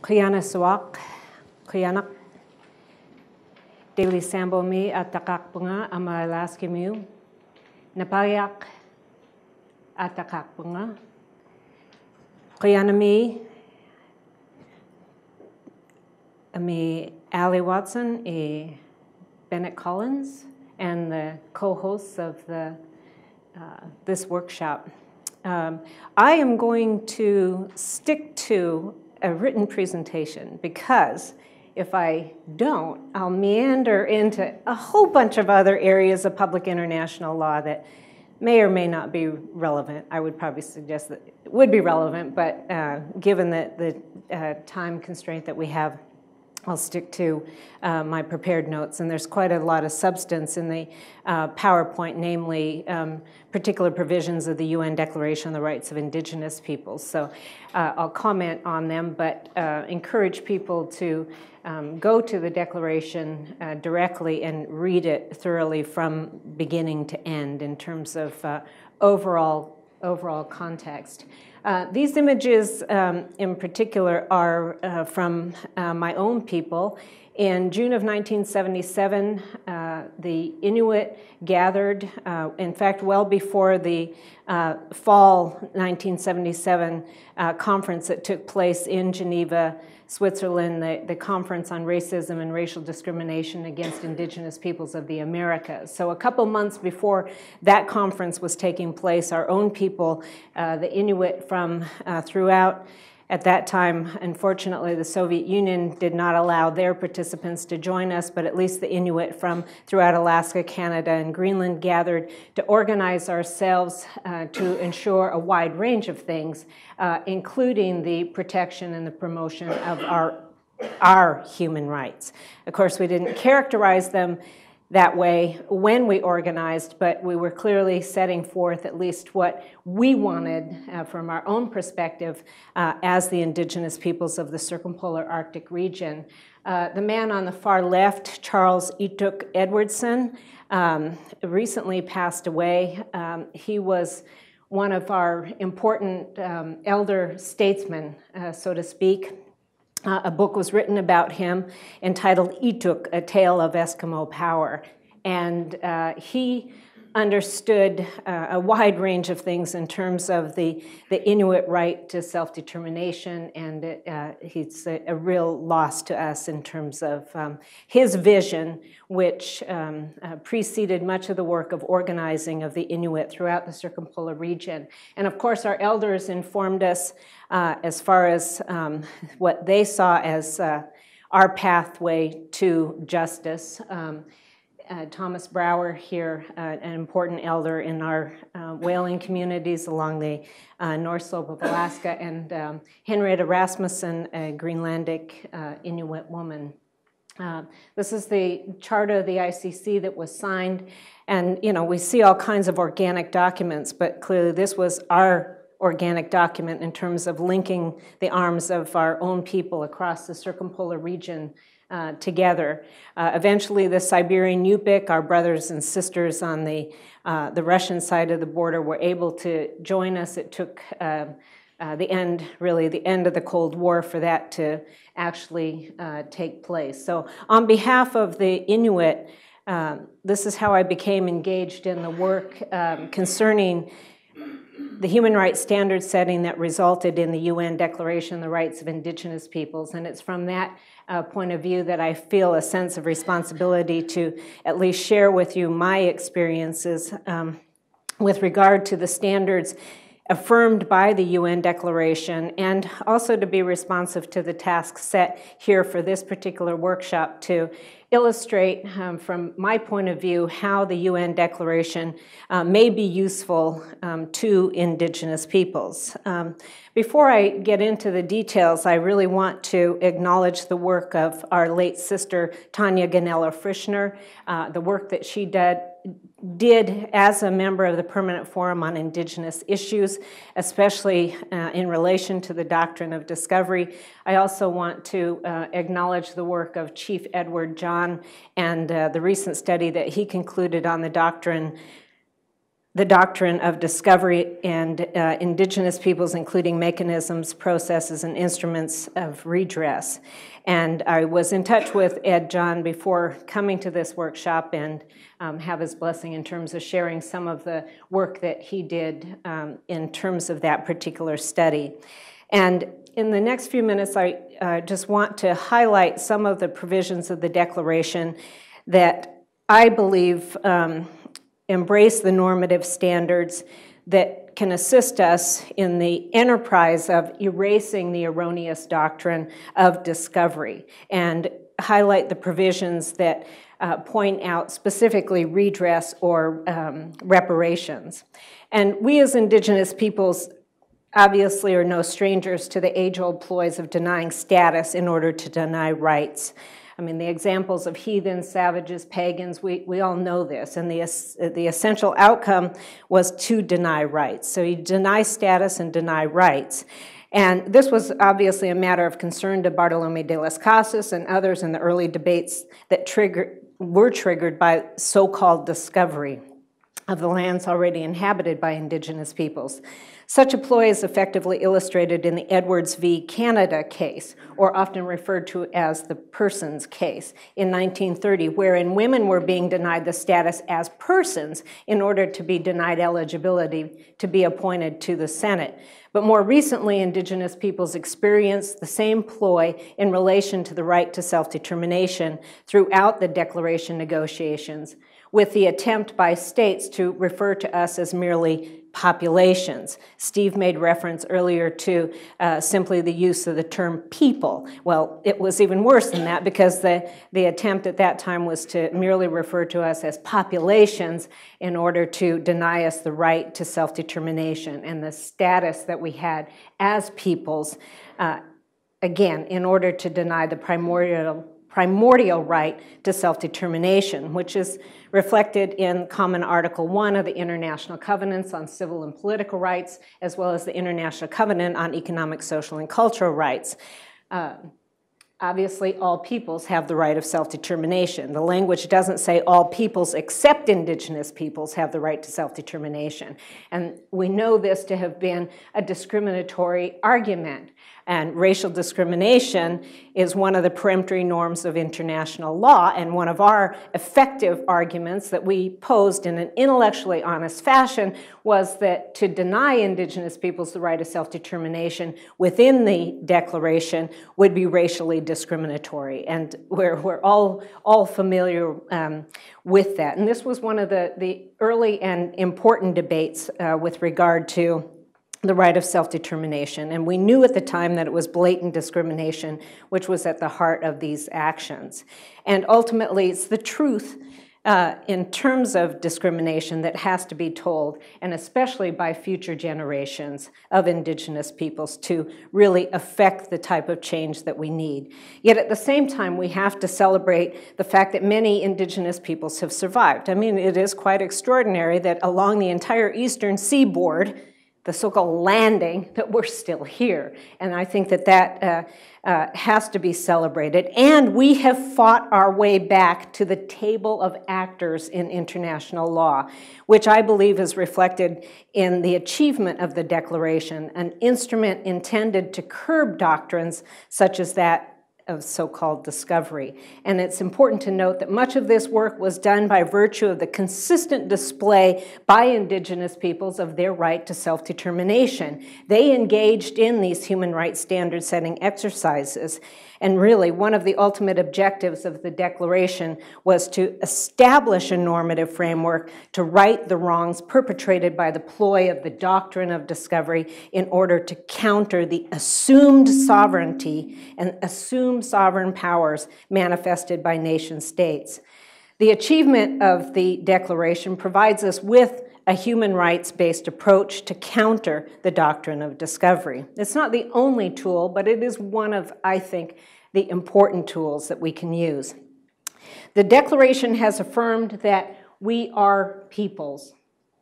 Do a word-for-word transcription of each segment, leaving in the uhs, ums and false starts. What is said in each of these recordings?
Kuyana Swak, Kuyanak, Dalee Sambo mi at takakpunga ama Alaska-mu, Napayak at takakpunga. Kuyana mi, ami Ali Watson, a Bennett Collins, and the co-hosts of the, uh, this workshop. Um, I am going to stick to a written presentation because if I don't, I'll meander into a whole bunch of other areas of public international law that may or may not be relevant. I would probably suggest that it would be relevant, but uh, given the, the uh, time constraint that we have, I'll stick to uh, my prepared notes, and there's quite a lot of substance in the uh, PowerPoint, namely um, particular provisions of the U N Declaration on the Rights of Indigenous Peoples. So uh, I'll comment on them, but uh, encourage people to um, go to the Declaration uh, directly and read it thoroughly from beginning to end in terms of uh, overall, overall context. Uh, these images um, in particular are uh, from uh, my own people. In June of nineteen seventy-seven, uh, the Inuit gathered, uh, in fact, well before the uh, fall nineteen seventy-seven uh, conference that took place in Geneva, Switzerland, the, the Conference on Racism and Racial Discrimination Against Indigenous Peoples of the Americas. So a couple months before that conference was taking place, our own people, uh, the Inuit from uh, throughout, at that time, unfortunately, the Soviet Union did not allow their participants to join us, but at least the Inuit from throughout Alaska, Canada, and Greenland gathered to organize ourselves uh, to ensure a wide range of things, uh, including the protection and the promotion of our, our human rights. Of course, we didn't characterize them that way when we organized, but we were clearly setting forth at least what we wanted uh, from our own perspective uh, as the indigenous peoples of the circumpolar Arctic region. Uh, the man on the far left, Charles Ituk Edwardson, um, recently passed away. Um, he was one of our important um, elder statesmen, uh, so to speak. Uh, a book was written about him entitled Ituk, A Tale of Eskimo Power. And uh, he understood uh, a wide range of things in terms of the, the Inuit right to self-determination, and it, uh, he's a, a real loss to us in terms of um, his vision, which um, uh, preceded much of the work of organizing of the Inuit throughout the circumpolar region. And of course, our elders informed us uh, as far as um, what they saw as uh, our pathway to justice. Um, Uh, Thomas Brower here, uh, an important elder in our uh, whaling communities along the uh, North Slope of Alaska, and um, Henrietta Rasmussen, a Greenlandic uh, Inuit woman. Uh, this is the charter of the I C C that was signed, and you know we see all kinds of organic documents, but clearly this was our organic document in terms of linking the arms of our own people across the circumpolar region Uh, together. Uh, eventually, the Siberian Yupik, our brothers and sisters on the, uh, the Russian side of the border, were able to join us. It took uh, uh, the end, really, the end of the Cold War for that to actually uh, take place. So on behalf of the Inuit, uh, this is how I became engaged in the work um, concerning the human rights standard setting that resulted in the U N Declaration on the Rights of Indigenous Peoples. And it's from that uh, point of view that I feel a sense of responsibility to at least share with you my experiences um, with regard to the standards affirmed by the U N Declaration, and also to be responsive to the task set here for this particular workshop to illustrate um, from my point of view how the U N Declaration uh, may be useful um, to indigenous peoples. Um, before I get into the details, I really want to acknowledge the work of our late sister Tanya Ganella-Frischner, uh, the work that she did did as a member of the Permanent Forum on Indigenous Issues, especially uh, in relation to the doctrine of discovery. I also want to uh, acknowledge the work of Chief Edward John and uh, the recent study that he concluded on the doctrine the doctrine of discovery and uh, Indigenous peoples, including mechanisms, processes, and instruments of redress. And I was in touch with Ed John before coming to this workshop and um, have his blessing in terms of sharing some of the work that he did um, in terms of that particular study. And in the next few minutes, I uh, just want to highlight some of the provisions of the Declaration that I believe um, embrace the normative standards that can assist us in the enterprise of erasing the erroneous doctrine of discovery and highlight the provisions that uh, point out specifically redress or um, reparations. And we as Indigenous peoples obviously are no strangers to the age-old ploys of denying status in order to deny rights. I mean, the examples of heathens, savages, pagans, we, we all know this, and the, the essential outcome was to deny rights. So you deny status and deny rights. And this was obviously a matter of concern to Bartolomé de las Casas and others in the early debates that trigger, were triggered by so-called discovery of the lands already inhabited by Indigenous peoples. Such a ploy is effectively illustrated in the Edwards v. Canada case, or often referred to as the Persons case, in nineteen thirty, wherein women were being denied the status as persons in order to be denied eligibility to be appointed to the Senate. But more recently, Indigenous peoples experienced the same ploy in relation to the right to self-determination throughout the Declaration negotiations, with the attempt by states to refer to us as merely populations. Steve made reference earlier to uh, simply the use of the term people. Well, it was even worse than that because the, the attempt at that time was to merely refer to us as populations in order to deny us the right to self-determination and the status that we had as peoples, uh, again, in order to deny the primordial primordial right to self-determination, which is reflected in Common Article one of the International Covenants on Civil and Political Rights, as well as the International Covenant on Economic, Social, and Cultural Rights. Uh, obviously, all peoples have the right of self-determination. The language doesn't say all peoples except Indigenous peoples have the right to self-determination. And we know this to have been a discriminatory argument. And racial discrimination is one of the peremptory norms of international law, and one of our effective arguments that we posed in an intellectually honest fashion was that to deny Indigenous peoples the right of self-determination within the Declaration would be racially discriminatory, and we're, we're all, all familiar um, with that. And this was one of the, the early and important debates uh, with regard to the right of self-determination. And we knew at the time that it was blatant discrimination, which was at the heart of these actions. And ultimately, it's the truth uh, in terms of discrimination that has to be told, and especially by future generations of Indigenous peoples to really affect the type of change that we need. Yet at the same time, we have to celebrate the fact that many Indigenous peoples have survived. I mean, it is quite extraordinary that along the entire eastern seaboard, the so-called landing, that we're still here. And I think that that uh, uh, has to be celebrated. And we have fought our way back to the table of actors in international law, which I believe is reflected in the achievement of the Declaration, an instrument intended to curb doctrines such as that of so-called discovery. And it's important to note that much of this work was done by virtue of the consistent display by Indigenous peoples of their right to self-determination. They engaged in these human rights standard setting exercises. And really, one of the ultimate objectives of the Declaration was to establish a normative framework to right the wrongs perpetrated by the ploy of the doctrine of discovery in order to counter the assumed sovereignty and assumed sovereign powers manifested by nation states. The achievement of the Declaration provides us with a human rights-based approach to counter the doctrine of discovery. It's not the only tool, but it is one of, I think, the important tools that we can use. The Declaration has affirmed that we are peoples.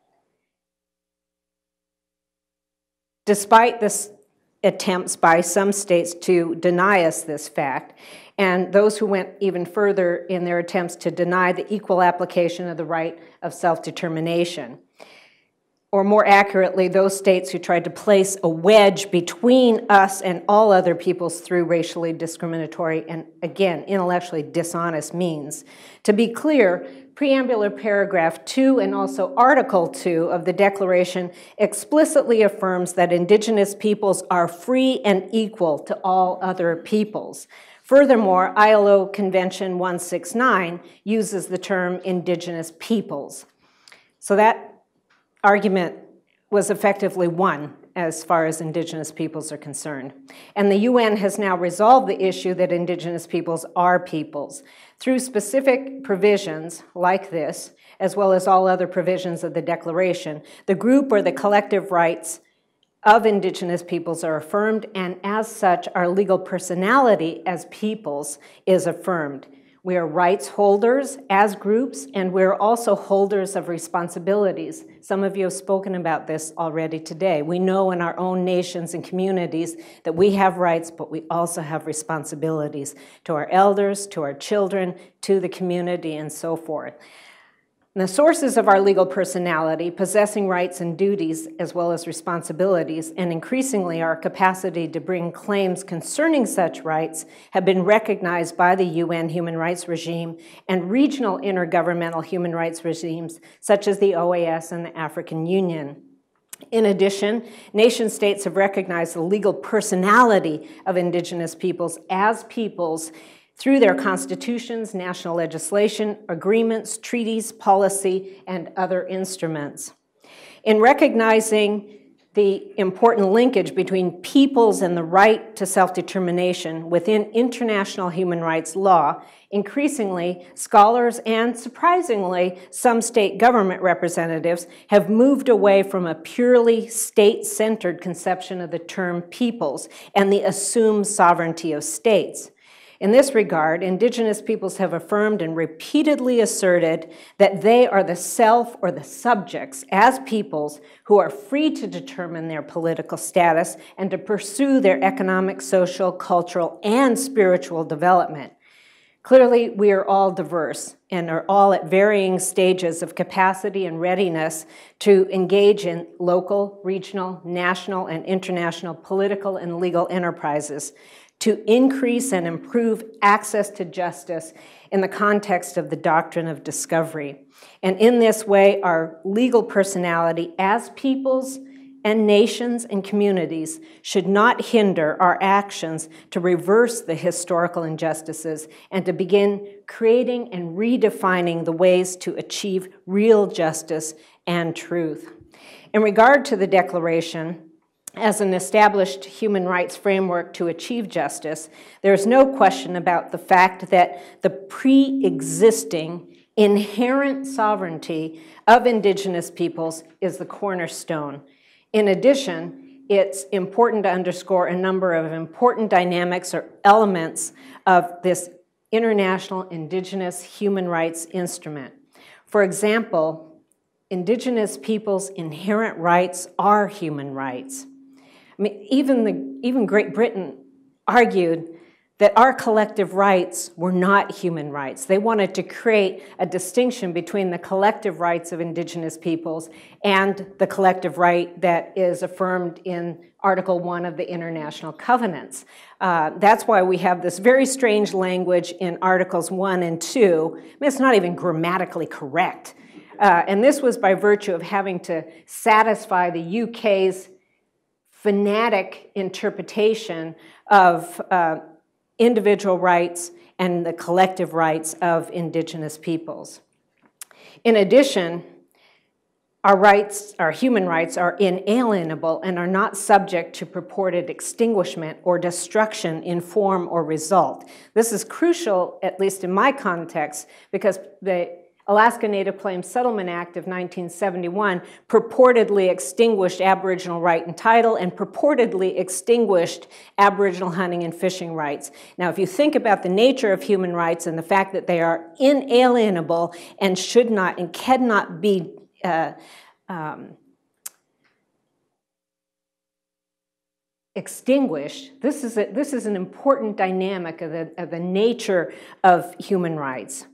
Despite this attempts by some states to deny us this fact, and those who went even further in their attempts to deny the equal application of the right of self-determination. or more accurately, those states who tried to place a wedge between us and all other peoples through racially discriminatory and, again, intellectually dishonest means. To be clear, preambular paragraph two and also article two of the Declaration explicitly affirms that Indigenous peoples are free and equal to all other peoples. Furthermore, I L O Convention one sixty-nine uses the term Indigenous peoples. So that argument was effectively won as far as Indigenous peoples are concerned. And the U N has now resolved the issue that Indigenous peoples are peoples. Through specific provisions like this, as well as all other provisions of the Declaration, the group or the collective rights of Indigenous peoples are affirmed, and as such, our legal personality as peoples is affirmed. We are rights holders as groups, and we're also holders of responsibilities. Some of you have spoken about this already today. We know in our own nations and communities that we have rights, but we also have responsibilities to our elders, to our children, to the community, and so forth. And the sources of our legal personality, possessing rights and duties as well as responsibilities, and increasingly our capacity to bring claims concerning such rights, have been recognized by the U N human rights regime and regional intergovernmental human rights regimes such as the O A S and the African Union. In addition, nation states have recognized the legal personality of Indigenous peoples as peoples through their constitutions, national legislation, agreements, treaties, policy, and other instruments. In recognizing the important linkage between peoples and the right to self-determination within international human rights law, increasingly, scholars and, surprisingly, some state government representatives have moved away from a purely state-centered conception of the term peoples and the assumed sovereignty of states. In this regard, Indigenous peoples have affirmed and repeatedly asserted that they are the self or the subjects as peoples who are free to determine their political status and to pursue their economic, social, cultural, and spiritual development. Clearly, we are all diverse and are all at varying stages of capacity and readiness to engage in local, regional, national, and international political and legal enterprises to increase and improve access to justice in the context of the doctrine of discovery. And in this way, our legal personality as peoples and nations and communities should not hinder our actions to reverse the historical injustices and to begin creating and redefining the ways to achieve real justice and truth. In regard to the Declaration, as an established human rights framework to achieve justice, there is no question about the fact that the pre-existing inherent sovereignty of Indigenous peoples is the cornerstone. In addition, it's important to underscore a number of important dynamics or elements of this international Indigenous human rights instrument. For example, Indigenous peoples' inherent rights are human rights. I mean, even, the, even Great Britain argued that our collective rights were not human rights. They wanted to create a distinction between the collective rights of Indigenous peoples and the collective right that is affirmed in Article one of the International Covenants. Uh, that's why we have this very strange language in Articles one and two. I mean, it's not even grammatically correct. Uh, and this was by virtue of having to satisfy the U K's fanatic interpretation of uh, individual rights and the collective rights of Indigenous peoples. In addition, our rights, our human rights, are inalienable and are not subject to purported extinguishment or destruction in form or result. This is crucial, at least in my context, because the Alaska Native Claims Settlement Act of nineteen seventy-one purportedly extinguished Aboriginal right and title and purportedly extinguished Aboriginal hunting and fishing rights. Now, if you think about the nature of human rights and the fact that they are inalienable and should not and cannot be uh, um, extinguished, this is, a, this is an important dynamic of the, of the nature of human rights.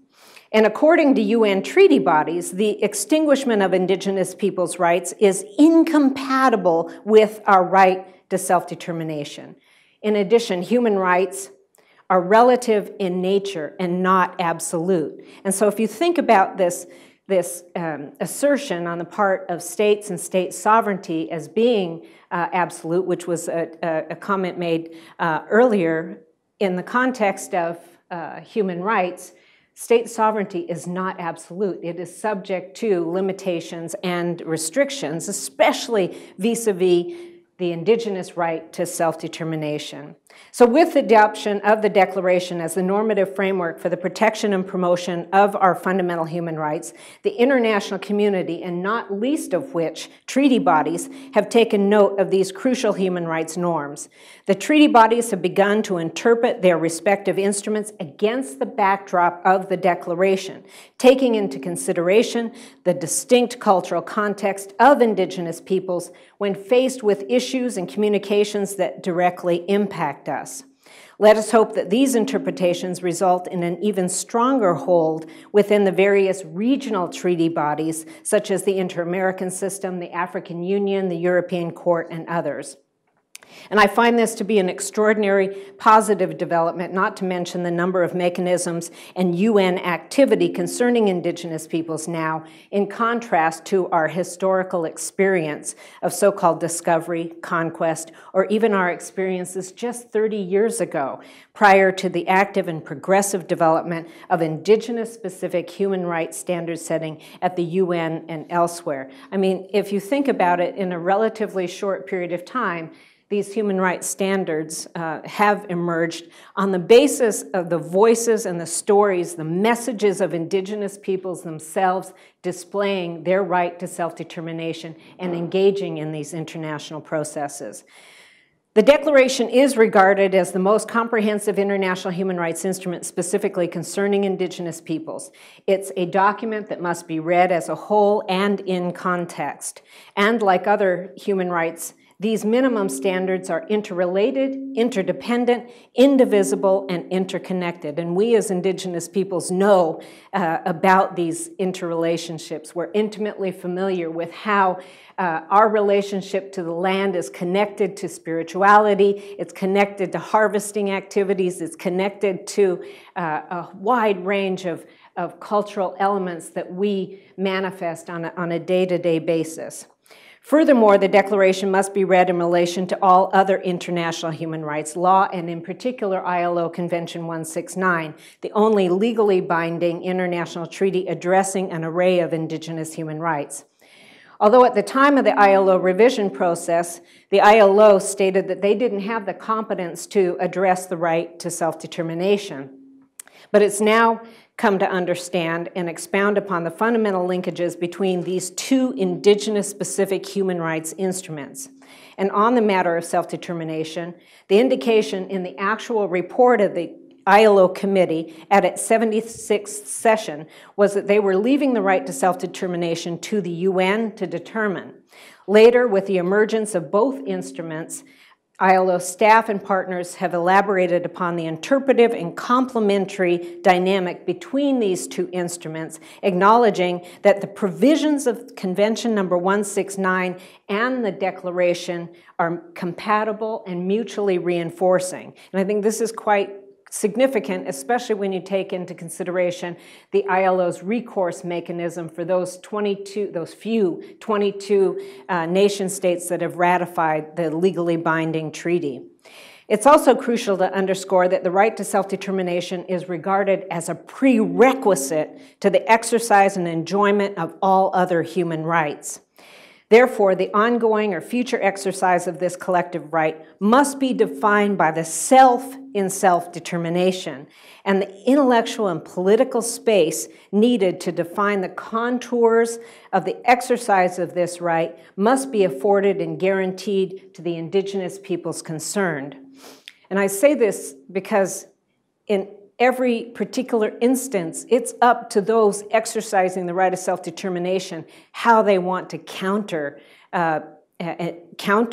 And according to U N treaty bodies, the extinguishment of Indigenous peoples' rights is incompatible with our right to self-determination. In addition, human rights are relative in nature and not absolute. And so if you think about this, this um, assertion on the part of states and state sovereignty as being uh, absolute, which was a, a, a comment made uh, earlier in the context of uh, human rights, state sovereignty is not absolute. It is subject to limitations and restrictions, especially vis-a-vis the Indigenous right to self-determination. So with the adoption of the Declaration as the normative framework for the protection and promotion of our fundamental human rights, the international community, and not least of which treaty bodies, have taken note of these crucial human rights norms. The treaty bodies have begun to interpret their respective instruments against the backdrop of the Declaration, taking into consideration the distinct cultural context of Indigenous peoples when faced with issues and communications that directly impact us. Let us hope that these interpretations result in an even stronger hold within the various regional treaty bodies, such as the Inter-American System, the African Union, the European Court, and others. And I find this to be an extraordinary positive development, not to mention the number of mechanisms and U N activity concerning Indigenous peoples now, in contrast to our historical experience of so-called discovery, conquest, or even our experiences just thirty years ago, prior to the active and progressive development of Indigenous-specific human rights standard setting at the U N and elsewhere. I mean, if you think about it, in a relatively short period of time, these human rights standards uh, have emerged on the basis of the voices and the stories, the messages of Indigenous peoples themselves displaying their right to self-determination and engaging in these international processes. The Declaration is regarded as the most comprehensive international human rights instrument specifically concerning Indigenous peoples. It's a document that must be read as a whole and in context. And like other human rights, these minimum standards are interrelated, interdependent, indivisible, and interconnected. And we as Indigenous peoples know uh, about these interrelationships. We're intimately familiar with how uh, our relationship to the land is connected to spirituality, it's connected to harvesting activities, it's connected to uh, a wide range of, of cultural elements that we manifest on a, on a day-to-day basis. Furthermore, the Declaration must be read in relation to all other international human rights law, and in particular I L O Convention one sixty-nine, the only legally binding international treaty addressing an array of Indigenous human rights. Although at the time of the I L O revision process, the I L O stated that they didn't have the competence to address the right to self-determination. But it's now come to understand and expound upon the fundamental linkages between these two Indigenous-specific human rights instruments. And on the matter of self-determination, the indication in the actual report of the I L O committee at its seventy-sixth session was that they were leaving the right to self-determination to the U N to determine. Later, with the emergence of both instruments, I L O staff and partners have elaborated upon the interpretive and complementary dynamic between these two instruments, acknowledging that the provisions of Convention number one sixty-nine and the Declaration are compatible and mutually reinforcing. And I think this is quite significant, especially when you take into consideration the I L O's recourse mechanism for those twenty-two, those few twenty-two uh, nation states that have ratified the legally binding treaty. It's also crucial to underscore that the right to self-determination is regarded as a prerequisite to the exercise and enjoyment of all other human rights. Therefore, the ongoing or future exercise of this collective right must be defined by the self in self-determination and the intellectual and political space needed to define the contours of the exercise of this right must be afforded and guaranteed to the Indigenous peoples concerned. And I say this because in every particular instance, it's up to those exercising the right of self-determination how they want to counter, uh, uh, counter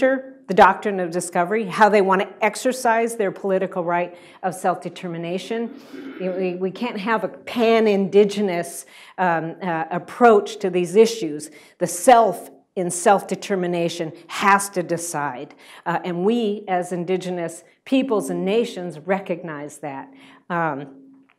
the doctrine of discovery, how they want to exercise their political right of self-determination. We, we can't have a pan-Indigenous um, uh, approach to these issues. The self in self-determination has to decide. Uh, and we, as Indigenous peoples and nations, recognize that. Um,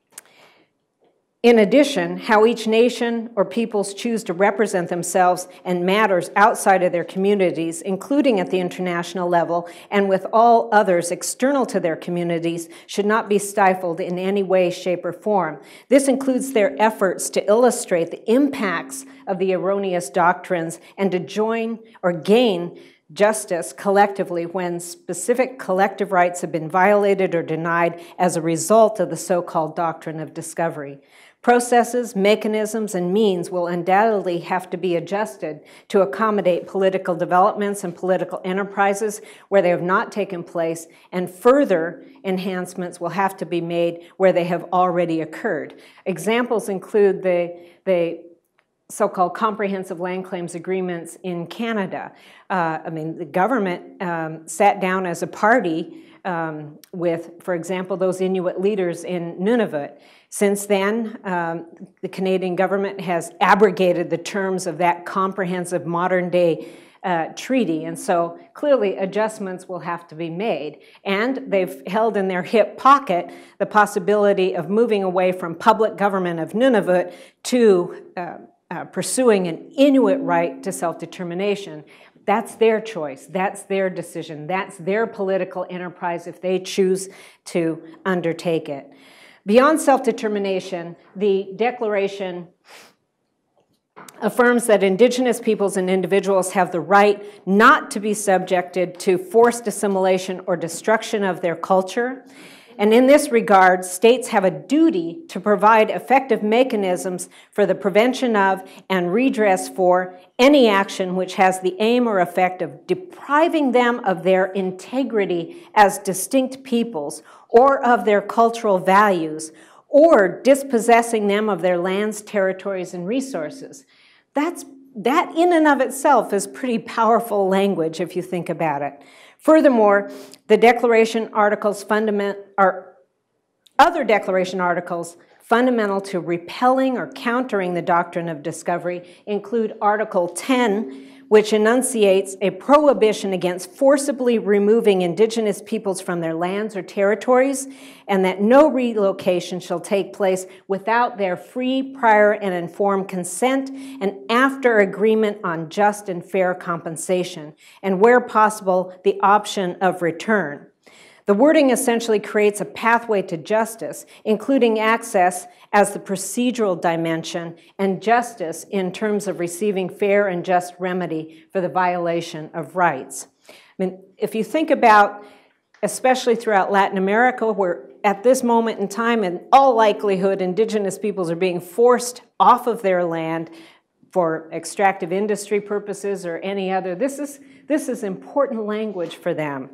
In addition, how each nation or peoples choose to represent themselves and matters outside of their communities, including at the international level and with all others external to their communities, should not be stifled in any way, shape, or form. This includes their efforts to illustrate the impacts of the erroneous doctrines and to join or gain justice collectively when specific collective rights have been violated or denied as a result of the so-called doctrine of discovery. Processes, mechanisms, and means will undoubtedly have to be adjusted to accommodate political developments and political enterprises where they have not taken place, and further enhancements will have to be made where they have already occurred. Examples include the, the so-called comprehensive land claims agreements in Canada. Uh, I mean, the government um, sat down as a party um, with, for example, those Inuit leaders in Nunavut. Since then, um, the Canadian government has abrogated the terms of that comprehensive modern-day uh, treaty, and so clearly adjustments will have to be made. And they've held in their hip pocket the possibility of moving away from public government of Nunavut to uh, uh, pursuing an Inuit right to self-determination. That's their choice. That's their decision. That's their political enterprise if they choose to undertake it. Beyond self-determination, the Declaration affirms that Indigenous peoples and individuals have the right not to be subjected to forced assimilation or destruction of their culture. And in this regard, states have a duty to provide effective mechanisms for the prevention of and redress for any action which has the aim or effect of depriving them of their integrity as distinct peoples or of their cultural values, or dispossessing them of their lands, territories, and resources. That's, that in and of itself is pretty powerful language if you think about it. Furthermore, the Declaration articles fundament, are other Declaration articles fundamental to repelling or countering the doctrine of discovery include Article ten, which enunciates a prohibition against forcibly removing Indigenous peoples from their lands or territories, and that no relocation shall take place without their free, prior, and informed consent, and after agreement on just and fair compensation, and where possible, the option of return. The wording essentially creates a pathway to justice, including access as the procedural dimension and justice in terms of receiving fair and just remedy for the violation of rights. I mean, if you think about, especially throughout Latin America, where at this moment in time, in all likelihood, Indigenous peoples are being forced off of their land for extractive industry purposes or any other, this is, this is important language for them.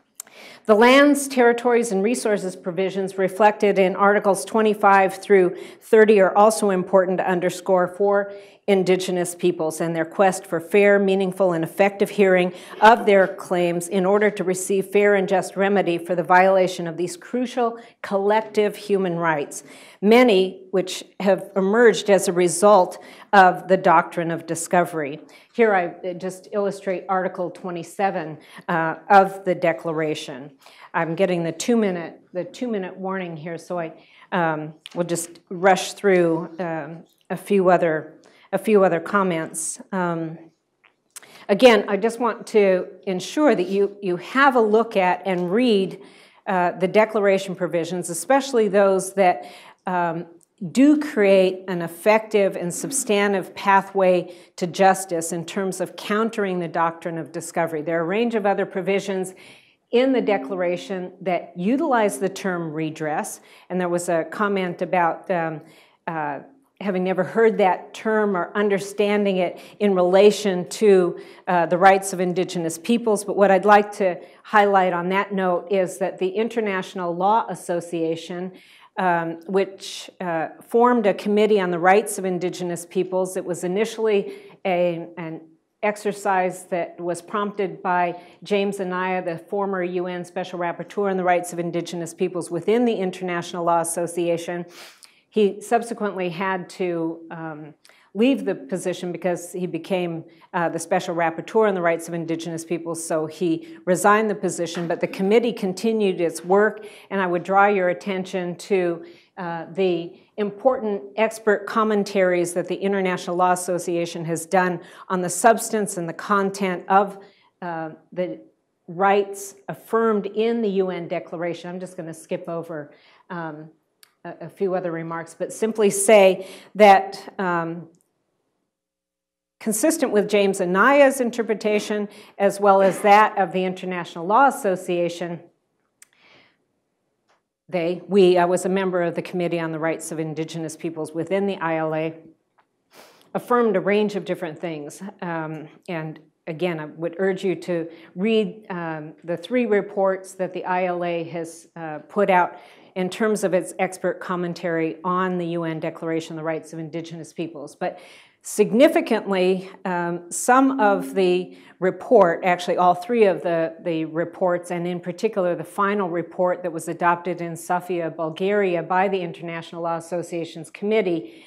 The lands, territories, and resources provisions reflected in Articles twenty-five through thirty are also important to underscore for Indigenous peoples and their quest for fair, meaningful, and effective hearing of their claims in order to receive fair and just remedy for the violation of these crucial collective human rights, many which have emerged as a result of the doctrine of discovery. Here I just illustrate Article twenty-seven uh, of the Declaration. I'm getting the two-minute the two-minute warning here, so I um, will just rush through um, a few other a few other comments. Um, again, I just want to ensure that you you have a look at and read uh, the Declaration provisions, especially those that um, do create an effective and substantive pathway to justice in terms of countering the doctrine of discovery. There are a range of other provisions in the Declaration that utilize the term redress, and there was a comment about um, uh, having never heard that term or understanding it in relation to uh, the rights of Indigenous peoples. But what I'd like to highlight on that note is that the International Law Association, um, which uh, formed a committee on the rights of Indigenous peoples, it was initially a, an exercise that was prompted by James Anaya, the former U N Special Rapporteur on the Rights of Indigenous Peoples within the International Law Association. He subsequently had to um, leave the position because he became uh, the Special Rapporteur on the Rights of Indigenous Peoples, so he resigned the position, but the committee continued its work, and I would draw your attention to uh, the important expert commentaries that the International Law Association has done on the substance and the content of uh, the rights affirmed in the U N Declaration. I'm just going to skip over um, a, a few other remarks, but simply say that um, consistent with James Anaya's interpretation, as well as that of the International Law Association, they, we, I was a member of the Committee on the Rights of Indigenous Peoples within the I L A, affirmed a range of different things. Um, and again, I would urge you to read um, the three reports that the I L A has uh, put out in terms of its expert commentary on the U N Declaration on the Rights of Indigenous Peoples. But significantly, um, some of the report, actually all three of the, the reports, and in particular the final report that was adopted in Sofia, Bulgaria by the International Law Association's committee,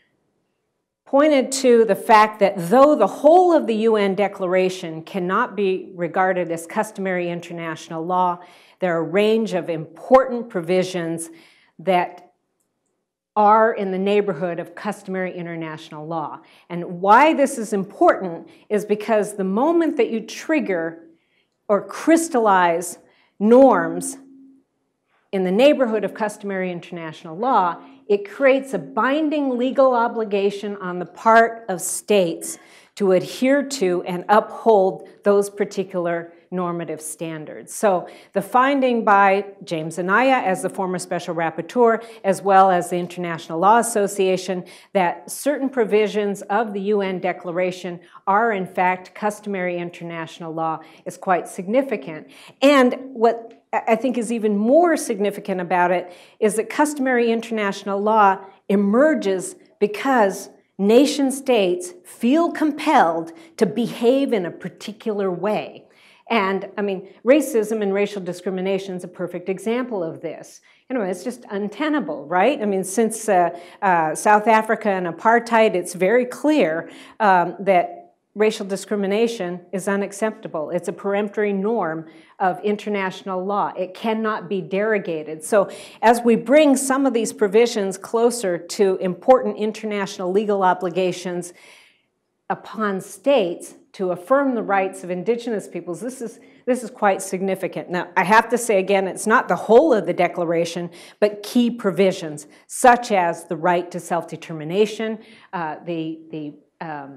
pointed to the fact that though the whole of the U N Declaration cannot be regarded as customary international law, there are a range of important provisions that are in the neighborhood of customary international law. And why this is important is because the moment that you trigger or crystallize norms in the neighborhood of customary international law, it creates a binding legal obligation on the part of states to adhere to and uphold those particular normative standards. So the finding by James Anaya as the former Special Rapporteur, as well as the International Law Association, that certain provisions of the U N Declaration are in fact customary international law is quite significant. And what I think is even more significant about it is that customary international law emerges because nation states feel compelled to behave in a particular way. And, I mean, racism and racial discrimination is a perfect example of this. You know, it's just untenable, right? I mean, since uh, uh, South Africa and apartheid, it's very clear um, that racial discrimination is unacceptable. It's a peremptory norm of international law. It cannot be derogated. So as we bring some of these provisions closer to important international legal obligations upon states to affirm the rights of indigenous peoples, this is, this is quite significant. Now, I have to say again, it's not the whole of the Declaration, but key provisions, such as the right to self-determination, uh, the, the um,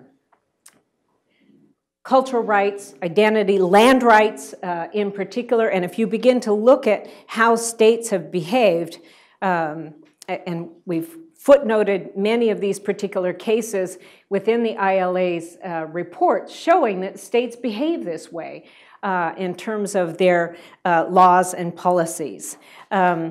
cultural rights, identity, land rights uh, in particular. And if you begin to look at how states have behaved, um, and we've footnoted many of these particular cases within the I L A's uh, reports showing that states behave this way uh, in terms of their uh, laws and policies. Um,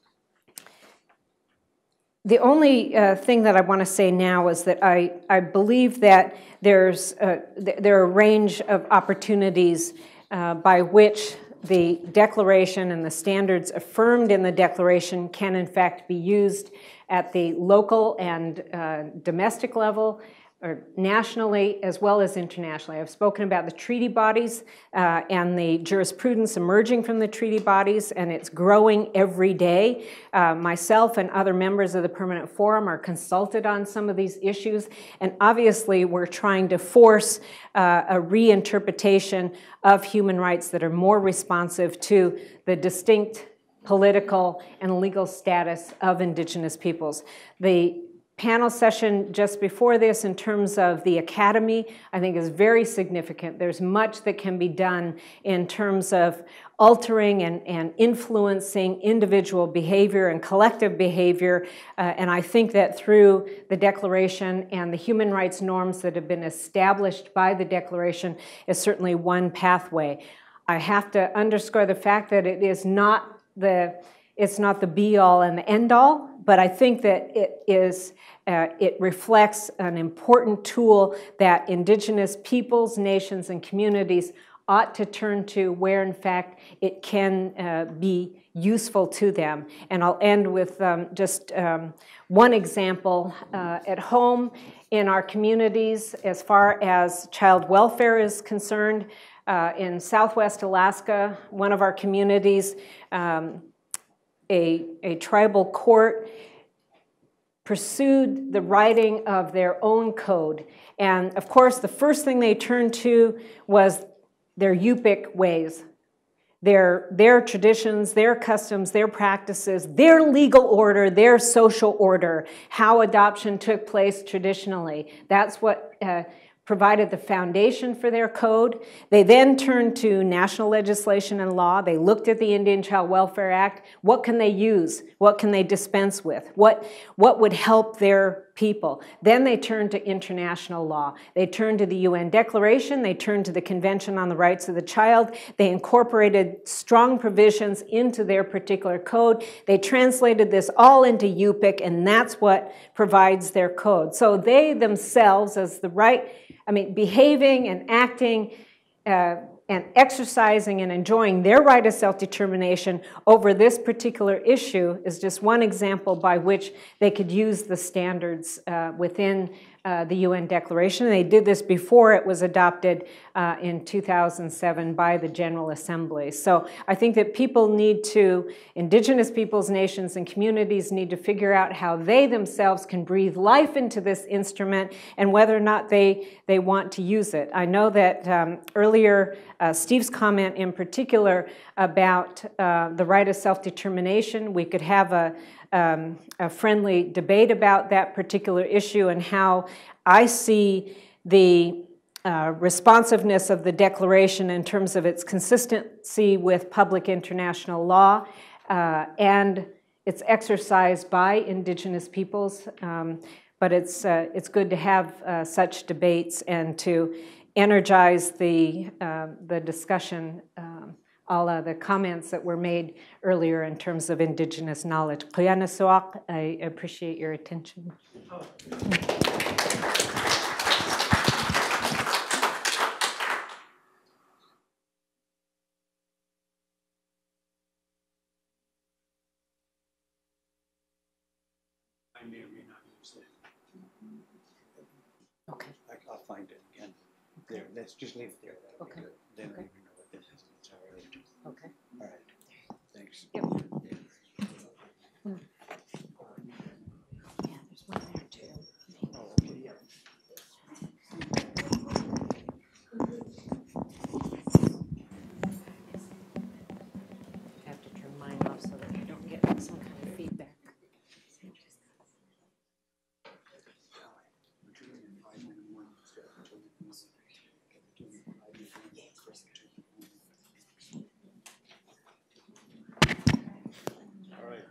the only uh, thing that I want to say now is that I, I believe that there's, uh, th there are a range of opportunities uh, by which the Declaration and the standards affirmed in the Declaration can in fact be used at the local and uh, domestic level, or nationally as well as internationally. I've spoken about the treaty bodies uh, and the jurisprudence emerging from the treaty bodies, and it's growing every day. Uh, myself and other members of the Permanent Forum are consulted on some of these issues, and obviously we're trying to force uh, a reinterpretation of human rights that are more responsive to the distinct political and legal status of indigenous peoples. The panel session just before this in terms of the academy, I think is very significant. There's much that can be done in terms of altering and, and influencing individual behavior and collective behavior. Uh, and I think that through the Declaration and the human rights norms that have been established by the Declaration is certainly one pathway. I have to underscore the fact that it is not the It's not the be-all and the end-all. but I think that it is, uh, it reflects an important tool that Indigenous peoples, nations, and communities ought to turn to where, in fact, it can uh, be useful to them. And I'll end with um, just um, one example. Uh, at home, in our communities, as far as child welfare is concerned, uh, in Southwest Alaska, one of our communities, um, a, a tribal court pursued the writing of their own code. And of course, the first thing they turned to was their Yupik ways, their, their traditions, their customs, their practices, their legal order, their social order, how adoption took place traditionally. That's what uh, provided the foundation for their code. They then turned to national legislation and law. They looked at the Indian Child Welfare Act. What can they use? What can they dispense with? What, what would help their people? Then they turned to international law. They turned to the U N Declaration. They turned to the Convention on the Rights of the Child. They incorporated strong provisions into their particular code. They translated this all into Yupik, and that's what provides their code. So they themselves, as the right, I mean, behaving and acting uh, and exercising and enjoying their right of self-determination over this particular issue is just one example by which they could use the standards uh, within uh, the U N Declaration. And they did this before it was adopted uh, in two thousand seven by the General Assembly. So I think that people need to, Indigenous peoples, nations, and communities need to figure out how they themselves can breathe life into this instrument and whether or not they, they want to use it. I know that um, earlier, uh, Steve's comment in particular about uh, the right of self-determination, we could have a Um, a friendly debate about that particular issue and how I see the uh, responsiveness of the Declaration in terms of its consistency with public international law uh, and its exercise by Indigenous peoples. Um, but it's, uh, it's good to have uh, such debates and to energize the, uh, the discussion um, all of the comments that were made earlier in terms of Indigenous knowledge. I appreciate your attention. Oh. I may or may not use it. Okay. I'll find it again. There, let's just leave it there. That'll Okay. be good. Then Okay. we know what this is. It's all right. Okay. All right. Thanks. Yep. Hmm. Yeah, there's one there too. Oh, okay, yeah. I have to turn mine off so that I don't get some kind of feedback. All right.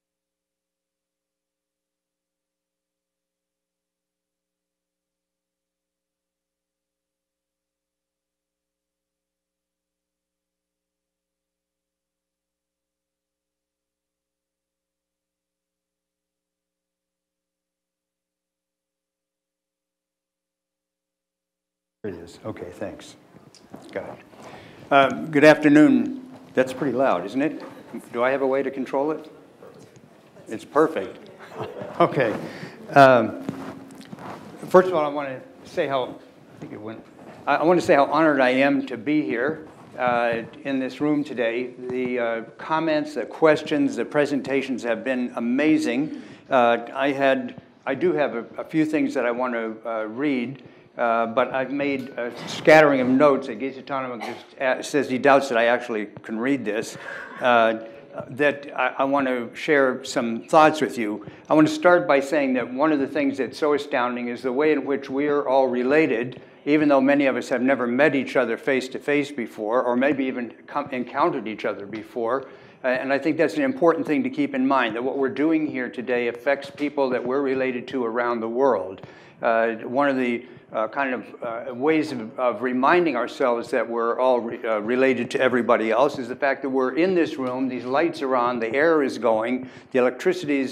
There it is. Okay, thanks. Got it. Uh, good afternoon. That's pretty loud, isn't it? Do I have a way to control it? It's perfect. Okay. Um, first of all, I want to say how, I think it went, I, I want to say how honored I am to be here uh, in this room today. The uh, comments, the questions, the presentations have been amazing. Uh, I had, I do have a, a few things that I want to uh, read. Uh, but I've made a scattering of notes. Gesitano just says he doubts that I actually can read this. Uh, that I, I want to share some thoughts with you. I want to start by saying that one of the things that's so astounding is the way in which we are all related, even though many of us have never met each other face to face before, or maybe even come, encountered each other before. Uh, and I think that's an important thing to keep in mind, that what we're doing here today affects people that we're related to around the world. Uh, one of the Uh, kind of uh, ways of, of reminding ourselves that we're all re uh, related to everybody else is the fact that we're in this room, these lights are on, the air is going, the electricity's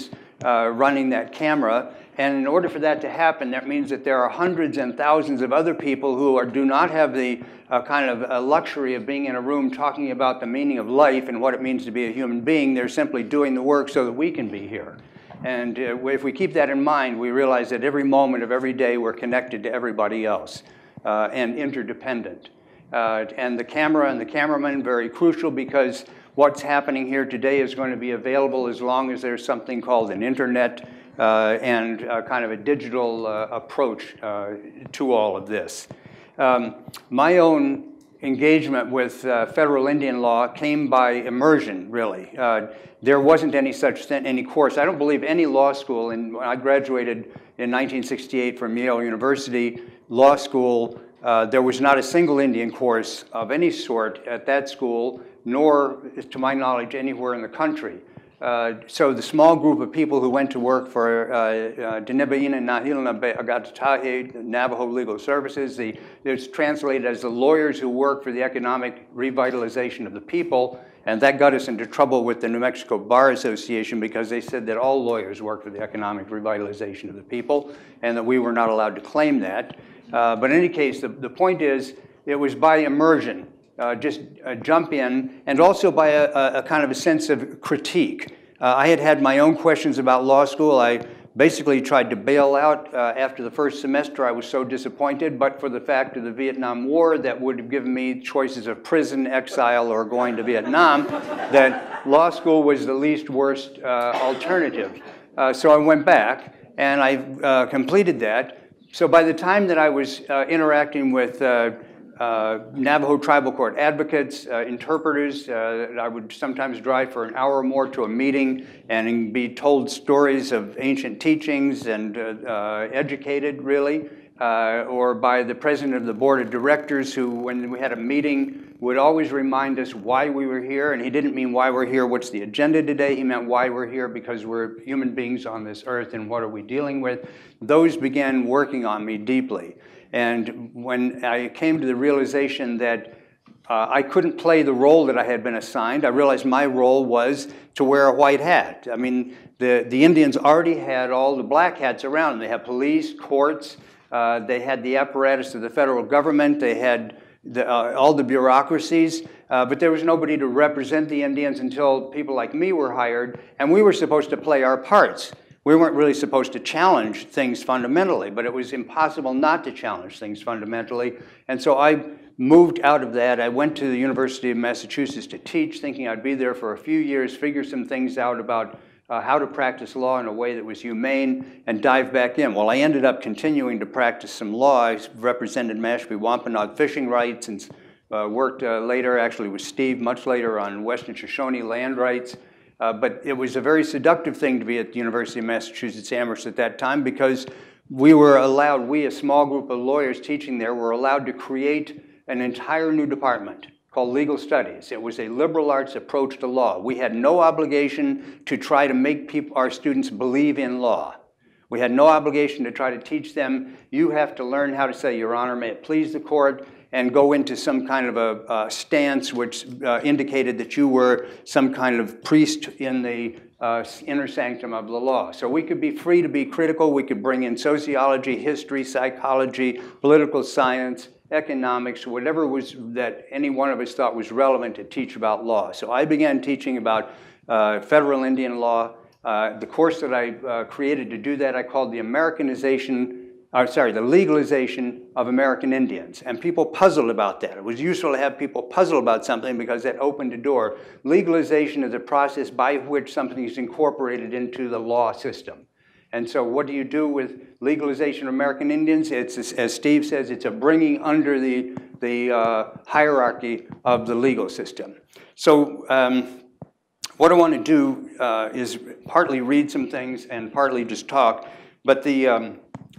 uh, running that camera. And in order for that to happen, that means that there are hundreds and thousands of other people who are, do not have the uh, kind of uh, luxury of being in a room talking about the meaning of life and what it means to be a human being. They're simply doing the work so that we can be here. And uh, if we keep that in mind, we realize that every moment of every day we're connected to everybody else uh, and interdependent. Uh, and the camera and the cameraman, very crucial, because what's happening here today is going to be available as long as there's something called an internet uh, and uh, kind of a digital uh, approach uh, to all of this. Um, my own engagement with uh, federal Indian law came by immersion, really. Uh, there wasn't any such thing, any course. I don't believe any law school, and when I graduated in nineteen sixty-eight from Yale University Law School, uh, there was not a single Indian course of any sort at that school, nor, to my knowledge, anywhere in the country. Uh, so the small group of people who went to work for Dinibaina Nahilna Agatatahe, Navajo Legal Services, the, it's translated as the lawyers who work for the economic revitalization of the people, and that got us into trouble with the New Mexico Bar Association because they said that all lawyers work for the economic revitalization of the people, and that we were not allowed to claim that. Uh, but in any case, the, the point is, it was by immersion. Uh, just uh, jump in, and also by a, a, a kind of a sense of critique. Uh, I had had my own questions about law school. I basically tried to bail out uh, after the first semester. I was so disappointed, but for the fact of the Vietnam War that would have given me choices of prison, exile, or going to Vietnam, that law school was the least worst uh, alternative. Uh, so I went back, and I uh, completed that. So by the time that I was uh, interacting with uh, Uh, Navajo tribal court advocates, uh, interpreters. Uh, I would sometimes drive for an hour or more to a meeting and be told stories of ancient teachings and uh, uh, educated, really, uh, or by the president of the board of directors who, when we had a meeting, would always remind us why we were here. And he didn't mean why we're here, what's the agenda today. He meant why we're here because we're human beings on this earth and what are we dealing with. Those began working on me deeply. And when I came to the realization that uh, I couldn't play the role that I had been assigned, I realized my role was to wear a white hat. I mean, the, the Indians already had all the black hats around them. They had police, courts, uh, they had the apparatus of the federal government, they had the, uh, all the bureaucracies, uh, but there was nobody to represent the Indians until people like me were hired, and we were supposed to play our parts. We weren't really supposed to challenge things fundamentally, but it was impossible not to challenge things fundamentally. And so I moved out of that. I went to the University of Massachusetts to teach, thinking I'd be there for a few years, figure some things out about uh, how to practice law in a way that was humane, and dive back in. Well, I ended up continuing to practice some law. I represented Mashpee Wampanoag fishing rights and uh, worked uh, later, actually with Steve, much later on Western Shoshone land rights. Uh, but it was a very seductive thing to be at the University of Massachusetts-Amherst at that time because we were allowed, we, a small group of lawyers teaching there, were allowed to create an entire new department called Legal Studies. It was a liberal arts approach to law. We had no obligation to try to make people, our students believe in law. We had no obligation to try to teach them, you have to learn how to say, Your Honor, may it please the court, and go into some kind of a, a stance which uh, indicated that you were some kind of priest in the uh, inner sanctum of the law. So we could be free to be critical. We could bring in sociology, history, psychology, political science, economics, whatever was that any one of us thought was relevant to teach about law. So I began teaching about uh, federal Indian law. Uh, the course that I uh, created to do that I called the Americanization Uh, sorry, the legalization of American Indians. And people puzzled about that. It was useful to have people puzzle about something because that opened a door. Legalization is a process by which something is incorporated into the law system. And so what do you do with legalization of American Indians? It's, as Steve says, it's a bringing under the, the uh, hierarchy of the legal system. So um, what I want to do uh, is partly read some things and partly just talk. But the... Um,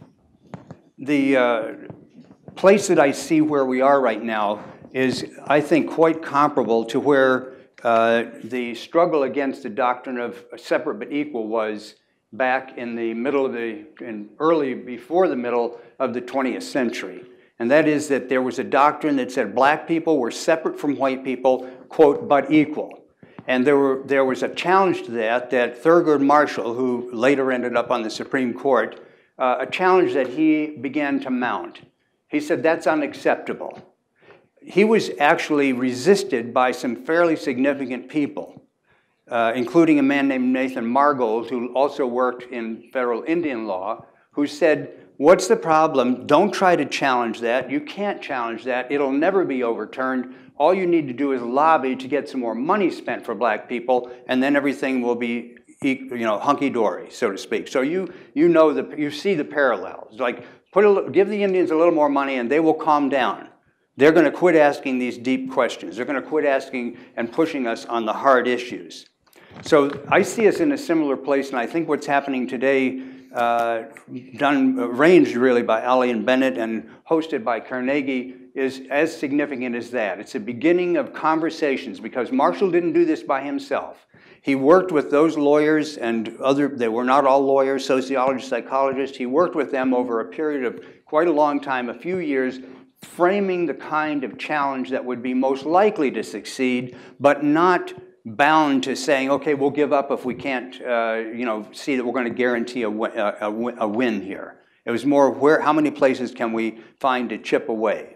The uh, place that I see where we are right now is, I think, quite comparable to where uh, the struggle against the doctrine of separate but equal was back in the middle of the, in early, before the middle of the twentieth century. And that is that there was a doctrine that said black people were separate from white people, quote, but equal. And there, were, there was a challenge to that, that Thurgood Marshall, who later ended up on the Supreme Court, uh, a challenge that he began to mount. He said, that's unacceptable. He was actually resisted by some fairly significant people, uh, including a man named Nathan Margold, who also worked in federal Indian law, who said, what's the problem? Don't try to challenge that. You can't challenge that. It'll never be overturned. All you need to do is lobby to get some more money spent for black people, and then everything will be, you know, hunky-dory, so to speak. So you, you know, the, you see the parallels. Like, put a, give the Indians a little more money, and they will calm down. They're going to quit asking these deep questions. They're going to quit asking and pushing us on the hard issues. So I see us in a similar place, and I think what's happening today, uh, done, arranged really by Ali and Bennett and hosted by Carnegie, is as significant as that. It's a beginning of conversations, because Marshall didn't do this by himself. He worked with those lawyers and other, they were not all lawyers, sociologists, psychologists. He worked with them over a period of quite a long time, a few years, framing the kind of challenge that would be most likely to succeed, but not bound to saying, okay, we'll give up if we can't uh, you know, see that we're going to guarantee a, a, a win here. It was more, where, how many places can we find to chip away?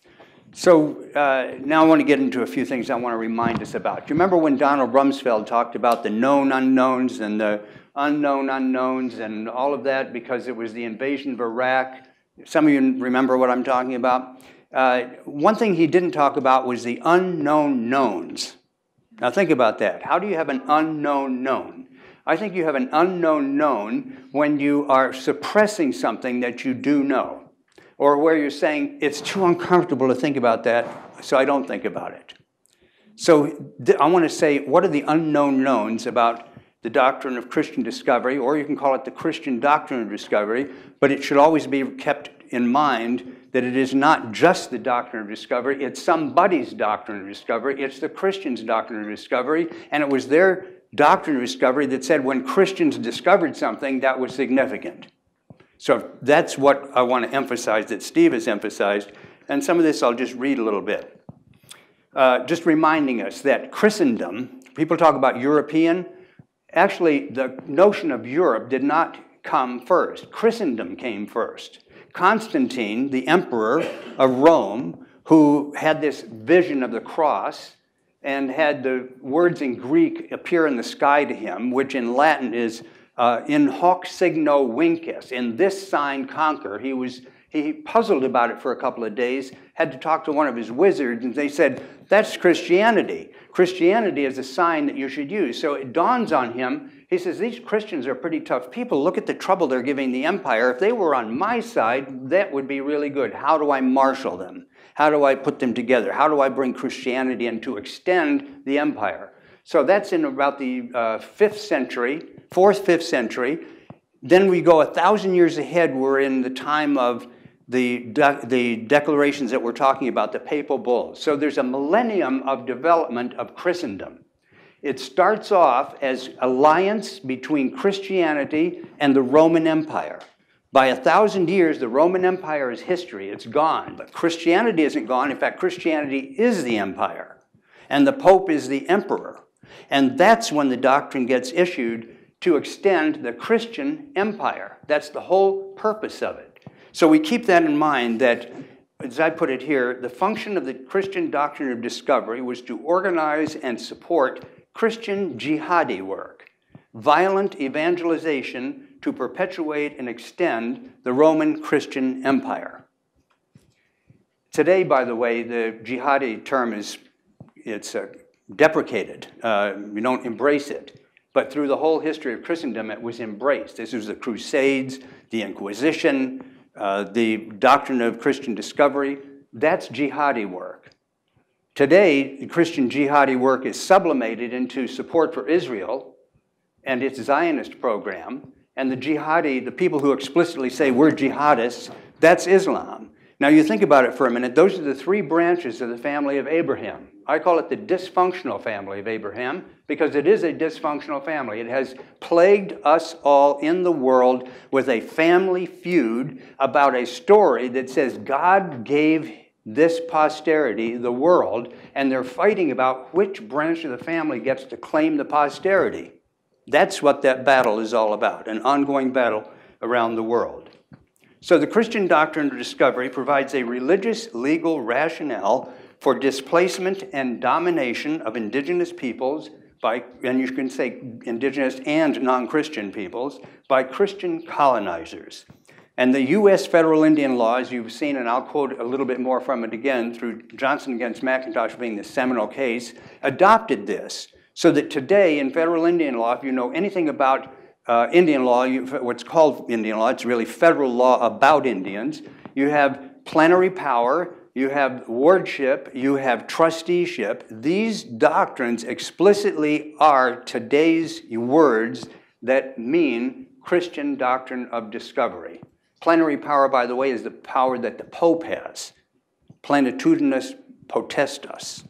So uh, now I want to get into a few things I want to remind us about. Do you remember when Donald Rumsfeld talked about the known unknowns and the unknown unknowns and all of that, because it was the invasion of Iraq? Some of you remember what I'm talking about. Uh, one thing he didn't talk about was the unknown knowns. Now think about that. How do you have an unknown known? I think you have an unknown known when you are suppressing something that you do know, or where you're saying, it's too uncomfortable to think about that, so I don't think about it. So I want to say, what are the unknown knowns about the doctrine of Christian discovery, or you can call it the Christian doctrine of discovery, but it should always be kept in mind that it is not just the doctrine of discovery, it's somebody's doctrine of discovery, it's the Christians' doctrine of discovery, and it was their doctrine of discovery that said when Christians discovered something, that was significant. So that's what I want to emphasize, that Steve has emphasized, and some of this I'll just read a little bit. Uh, just reminding us that Christendom, people talk about European, actually the notion of Europe did not come first. Christendom came first. Constantine, the emperor of Rome, who had this vision of the cross and had the words in Greek appear in the sky to him, which in Latin is uh, in hoc signo vinces, in this sign conquer. He was he puzzled about it for a couple of days, had to talk to one of his wizards, and they said, that's Christianity. Christianity is a sign that you should use. So it dawns on him. He says, these Christians are pretty tough people. Look at the trouble they're giving the empire. If they were on my side, that would be really good. How do I marshal them? How do I put them together? How do I bring Christianity in to extend the empire? So that's in about the uh, fifth century, fourth, fifth century. Then we go a thousand years ahead. We're in the time of the, de the declarations that we're talking about, the papal bulls. So there's a millennium of development of Christendom. It starts off as alliance between Christianity and the Roman Empire. By a thousand years, the Roman Empire is history. It's gone. But Christianity isn't gone. In fact, Christianity is the empire. And the Pope is the emperor. And that's when the doctrine gets issued to extend the Christian empire. That's the whole purpose of it. So we keep that in mind, that, as I put it here, the function of the Christian doctrine of discovery was to organize and support Christian jihadi work, violent evangelization to perpetuate and extend the Roman Christian Empire. Today, by the way, the jihadi term is it's uh, deprecated. Uh, we don't embrace it. But through the whole history of Christendom, it was embraced. This was the Crusades, the Inquisition, uh, the doctrine of Christian discovery. That's jihadi work. Today, Christian jihadi work is sublimated into support for Israel and its Zionist program. And the jihadi, the people who explicitly say we're jihadists, that's Islam. Now you think about it for a minute. Those are the three branches of the family of Abraham. I call it the dysfunctional family of Abraham because it is a dysfunctional family. It has plagued us all in the world with a family feud about a story that says God gave this posterity, the world, and they're fighting about which branch of the family gets to claim the posterity. That's what that battle is all about, an ongoing battle around the world. So the Christian doctrine of discovery provides a religious legal rationale for displacement and domination of indigenous peoples by, and you can say indigenous and non-Christian peoples, by Christian colonizers. And the U S federal Indian law, as you've seen, and I'll quote a little bit more from it again, through Johnson against McIntosh being the seminal case, adopted this. So that today in federal Indian law, if you know anything about uh, Indian law, you, what's called Indian law, it's really federal law about Indians, you have plenary power, you have wardship, you have trusteeship. These doctrines explicitly are today's words that mean Christian doctrine of discovery. Plenary power, by the way, is the power that the Pope has. Plenitudinus potestas.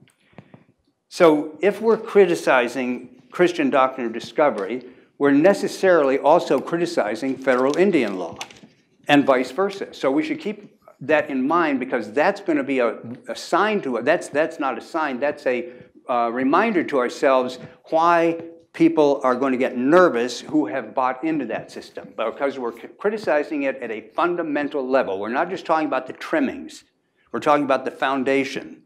So if we're criticizing Christian doctrine of discovery, we're necessarily also criticizing federal Indian law, and vice versa. So we should keep that in mind, because that's going to be a, a sign to us. That's, that's not a sign, that's a uh, reminder to ourselves why people are going to get nervous who have bought into that system, because we're criticizing it at a fundamental level. We're not just talking about the trimmings. We're talking about the foundation.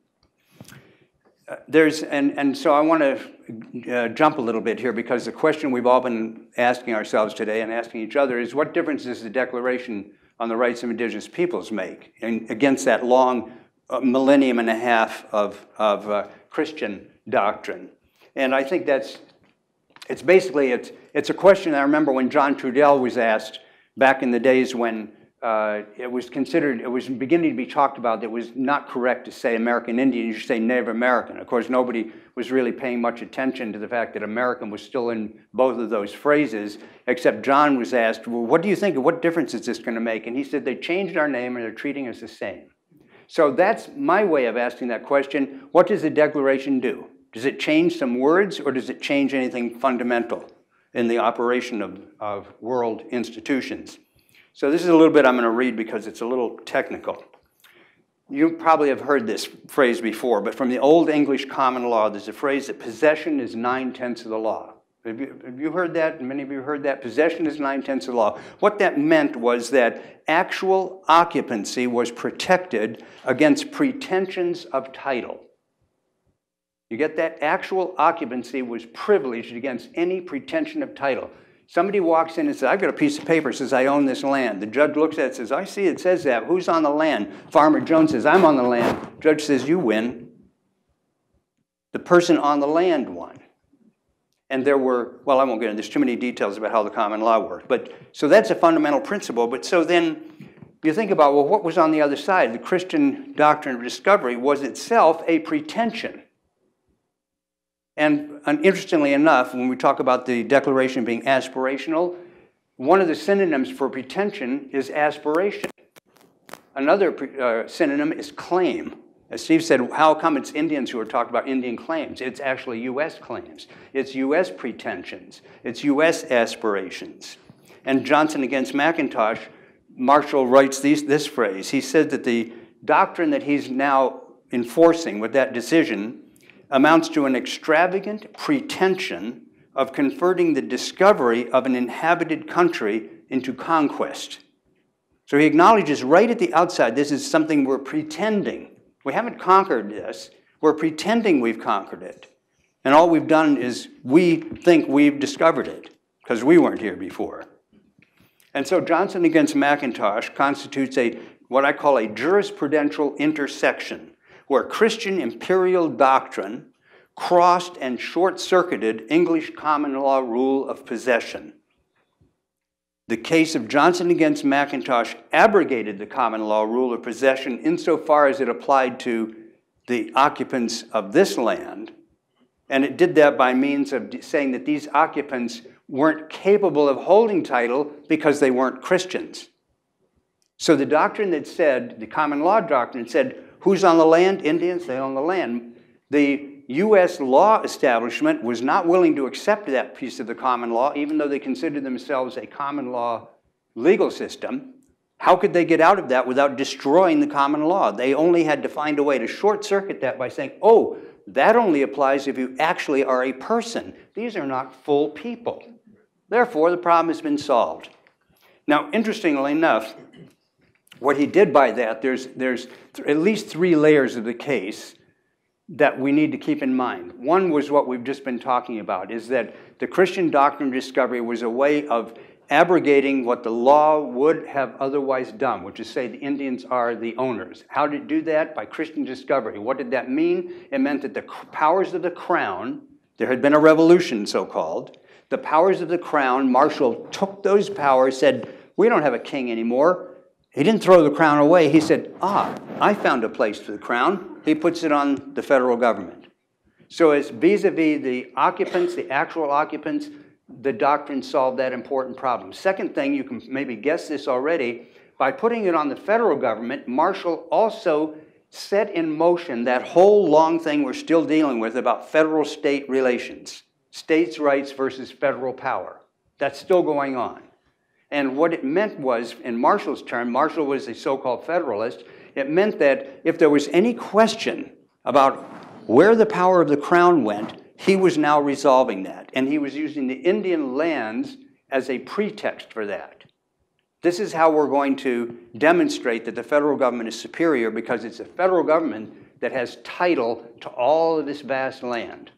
Uh, there's, and, and so I want to uh, jump a little bit here, because the question we've all been asking ourselves today and asking each other is, what difference does the Declaration on the Rights of Indigenous Peoples make in, against that long uh, millennium and a half of, of uh, Christian doctrine? And I think that's It's basically, it's, it's a question I remember when John Trudell was asked back in the days when uh, it was considered, it was beginning to be talked about that it was not correct to say American Indian, you should say Native American. Of course, nobody was really paying much attention to the fact that American was still in both of those phrases, except John was asked, well, what do you think, what difference is this going to make? And he said, they changed our name and they're treating us the same. So that's my way of asking that question. What does the Declaration do? Does it change some words, or does it change anything fundamental in the operation of, of world institutions? So this is a little bit I'm going to read because it's a little technical. You probably have heard this phrase before, but from the Old English common law, there's a phrase that possession is nine-tenths of the law. Have you, have you heard that? Many of you heard that? Possession is nine-tenths of the law. What that meant was that actual occupancy was protected against pretensions of title. You get that? Actual occupancy was privileged against any pretension of title. Somebody walks in and says, I've got a piece of paper that says I own this land. The judge looks at it and says, I see it says that. Who's on the land? Farmer Jones says, I'm on the land. Judge says, you win. The person on the land won. And there were, well, I won't get into, there's too many details about how the common law worked. But, so that's a fundamental principle. But so then you think about, well, what was on the other side? The Christian doctrine of discovery was itself a pretension. And, and interestingly enough, when we talk about the Declaration being aspirational, one of the synonyms for pretension is aspiration. Another uh, synonym is claim. As Steve said, how come it's Indians who are talking about Indian claims? It's actually U S claims. It's U S pretensions. It's U S aspirations. And Johnson against McIntosh, Marshall writes these, this phrase. He said that the doctrine that he's now enforcing with that decision amounts to an extravagant pretension of converting the discovery of an inhabited country into conquest. So he acknowledges right at the outside, this is something we're pretending. We haven't conquered this. We're pretending we've conquered it. And all we've done is we think we've discovered it, because we weren't here before. And so Johnson against McIntosh constitutes a, what I call a jurisprudential intersection, where Christian imperial doctrine crossed and short-circuited English common law rule of possession. The case of Johnson against McIntosh abrogated the common law rule of possession insofar as it applied to the occupants of this land, and it did that by means of saying that these occupants weren't capable of holding title because they weren't Christians. So the doctrine that said, the common law doctrine said, who's on the land? Indians, they own the land. The U S law establishment was not willing to accept that piece of the common law, even though they considered themselves a common law legal system. How could they get out of that without destroying the common law? They only had to find a way to short-circuit that by saying, oh, that only applies if you actually are a person. These are not full people. Therefore, the problem has been solved. Now, interestingly enough, what he did by that, there's, there's th- at least three layers of the case that we need to keep in mind. One was what we've just been talking about, is that the Christian doctrine of discovery was a way of abrogating what the law would have otherwise done, which is say the Indians are the owners. How did it do that? By Christian discovery. What did that mean? It meant that the powers of the crown, there had been a revolution, so-called, the powers of the crown, Marshall took those powers, said, we don't have a king anymore. He didn't throw the crown away. He said, ah, I found a place for the crown. He puts it on the federal government. So as vis-a-vis the occupants, the actual occupants, the doctrine solved that important problem. Second thing, you can maybe guess this already, by putting it on the federal government, Marshall also set in motion that whole long thing we're still dealing with about federal-state relations, states' rights versus federal power. That's still going on. And what it meant was, in Marshall's term, Marshall was a so-called federalist, it meant that if there was any question about where the power of the crown went, he was now resolving that. And he was using the Indian lands as a pretext for that. This is how we're going to demonstrate that the federal government is superior, because it's the federal government that has title to all of this vast land.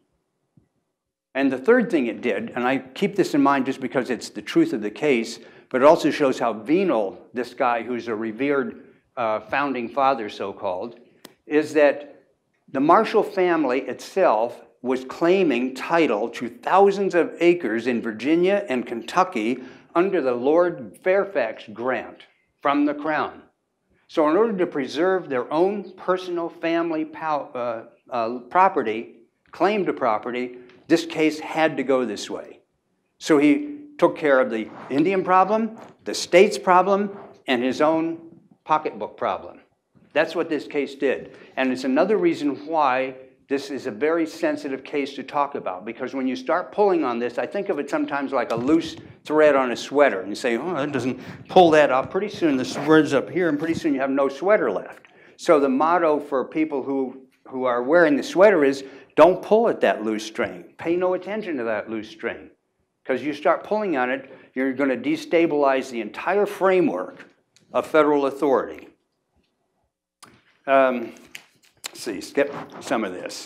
And the third thing it did, and I keep this in mind just because it's the truth of the case, but it also shows how venal this guy, who's a revered uh, founding father, so-called, is that the Marshall family itself was claiming title to thousands of acres in Virginia and Kentucky under the Lord Fairfax grant from the Crown. So in order to preserve their own personal family uh, uh, property, claim to property, this case had to go this way. So he took care of the Indian problem, the state's problem, and his own pocketbook problem. That's what this case did. And it's another reason why this is a very sensitive case to talk about, because when you start pulling on this, I think of it sometimes like a loose thread on a sweater. And you say, oh, that doesn't pull that up. Pretty soon the thread's up here, and pretty soon you have no sweater left. So the motto for people who, who are wearing the sweater is, don't pull at that loose string. Pay no attention to that loose string. Because you start pulling on it, you're going to destabilize the entire framework of federal authority. Um, let's see, skip some of this.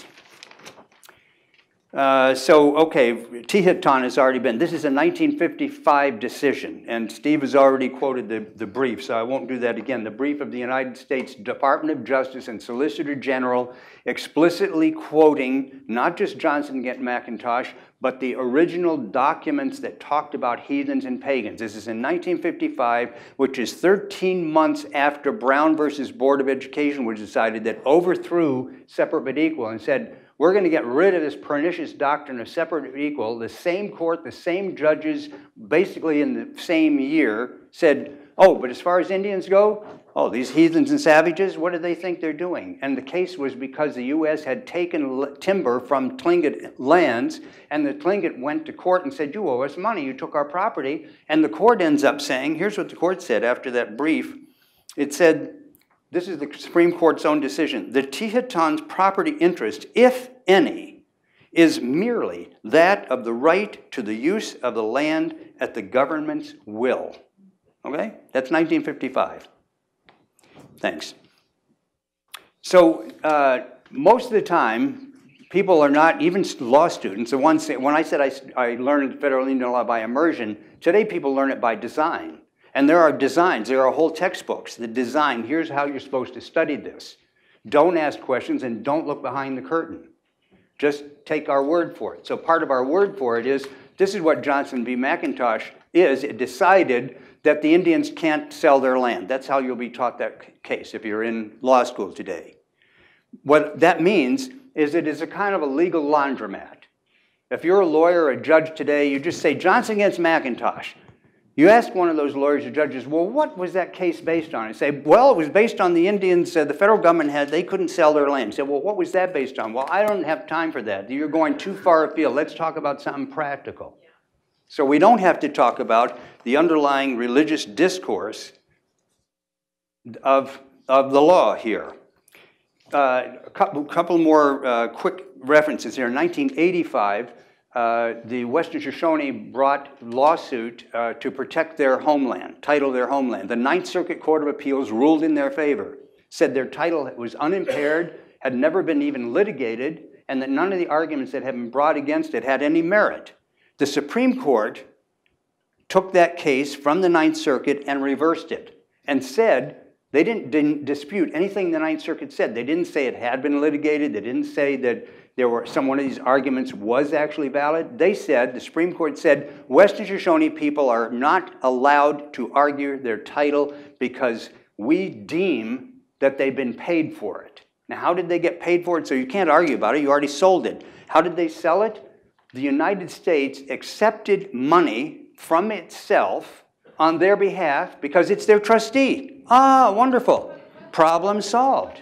Uh, so, okay, Tehiton has already been. This is a nineteen fifty-five decision, and Steve has already quoted the, the brief, so I won't do that again. The brief of the United States Department of Justice and Solicitor General explicitly quoting not just Johnson and McIntosh, but the original documents that talked about heathens and pagans. This is in nineteen fifty-five, which is thirteen months after Brown versus Board of Education was decided, that overthrew separate but equal and said, we're going to get rid of this pernicious doctrine of separate but equal. The same court, the same judges, basically in the same year, said, oh, but as far as Indians go, oh, these heathens and savages, what do they think they're doing? And the case was because the U S had taken timber from Tlingit lands, and the Tlingit went to court and said, you owe us money, you took our property. And the court ends up saying, here's what the court said after that brief. It said, this is the Supreme Court's own decision, the Tehiton's property interest, if any, is merely that of the right to the use of the land at the government's will. Okay? That's nineteen fifty-five. Thanks. So uh, most of the time, people are not, even law students, the ones, when I said I, I learned federal Indian law by immersion, today people learn it by design. And there are designs, there are whole textbooks. The design, here's how you're supposed to study this. Don't ask questions and don't look behind the curtain. Just take our word for it. So part of our word for it is, this is what Johnson v. McIntosh is. It decided that the Indians can't sell their land. That's how you'll be taught that case if you're in law school today. What that means is it is a kind of a legal laundromat. If you're a lawyer or a judge today, you just say, Johnson against McIntosh. You ask one of those lawyers or judges, well, what was that case based on? And say, well, it was based on the Indians, uh, the federal government had, they couldn't sell their land. You say, well, what was that based on? Well, I don't have time for that. You're going too far afield. Let's talk about something practical. So we don't have to talk about the underlying religious discourse of, of the law here. Uh, a couple, couple more uh, quick references here. In nineteen eighty-five, uh, the Western Shoshone brought lawsuit uh, to protect their homeland, title their homeland. The Ninth Circuit Court of Appeals ruled in their favor, said their title was unimpaired, had never been even litigated, and that none of the arguments that had been brought against it had any merit. The Supreme Court took that case from the Ninth Circuit and reversed it and said they didn't, didn't dispute anything the Ninth Circuit said. They didn't say it had been litigated. They didn't say that there were some one of these arguments was actually valid. They said, the Supreme Court said, Western Shoshone people are not allowed to argue their title because we deem that they've been paid for it. Now, how did they get paid for it? So you can't argue about it. You already sold it. How did they sell it? The United States accepted money from itself on their behalf because it's their trustee. Ah, wonderful. Problem solved.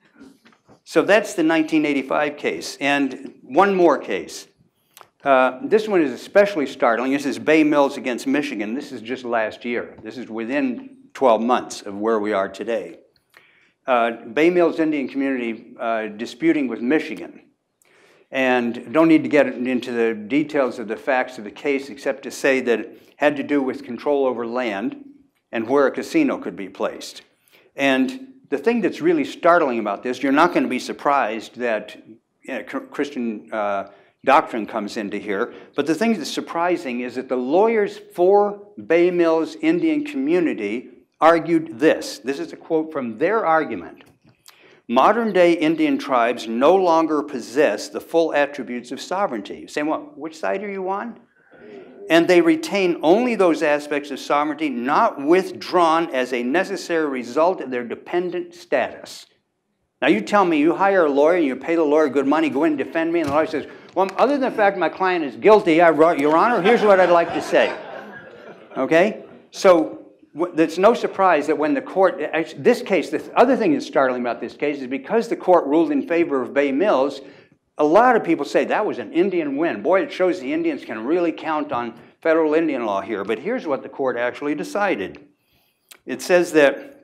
So that's the nineteen eighty-five case. And one more case. Uh, this one is especially startling. This is Bay Mills against Michigan. This is just last year. This is within twelve months of where we are today. Uh, Bay Mills Indian community uh, disputing with Michigan. And don't need to get into the details of the facts of the case except to say that it had to do with control over land and where a casino could be placed. And the thing that's really startling about this, you're not going to be surprised that you know, Christian uh, doctrine comes into here, but the thing that's surprising is that the lawyers for Bay Mills Indian community argued this. This is a quote from their argument. Modern-day Indian tribes no longer possess the full attributes of sovereignty. You say, well, which side are you on? And they retain only those aspects of sovereignty not withdrawn as a necessary result of their dependent status. Now you tell me, you hire a lawyer, and you pay the lawyer good money, go in and defend me, and the lawyer says, well, other than the fact my client is guilty, I, Your Honor, here's what I'd like to say. Okay? So it's no surprise that when the court, actually, this case, the other thing that's startling about this case is because the court ruled in favor of Bay Mills, a lot of people say that was an Indian win. Boy, it shows the Indians can really count on federal Indian law here. But here's what the court actually decided. It says that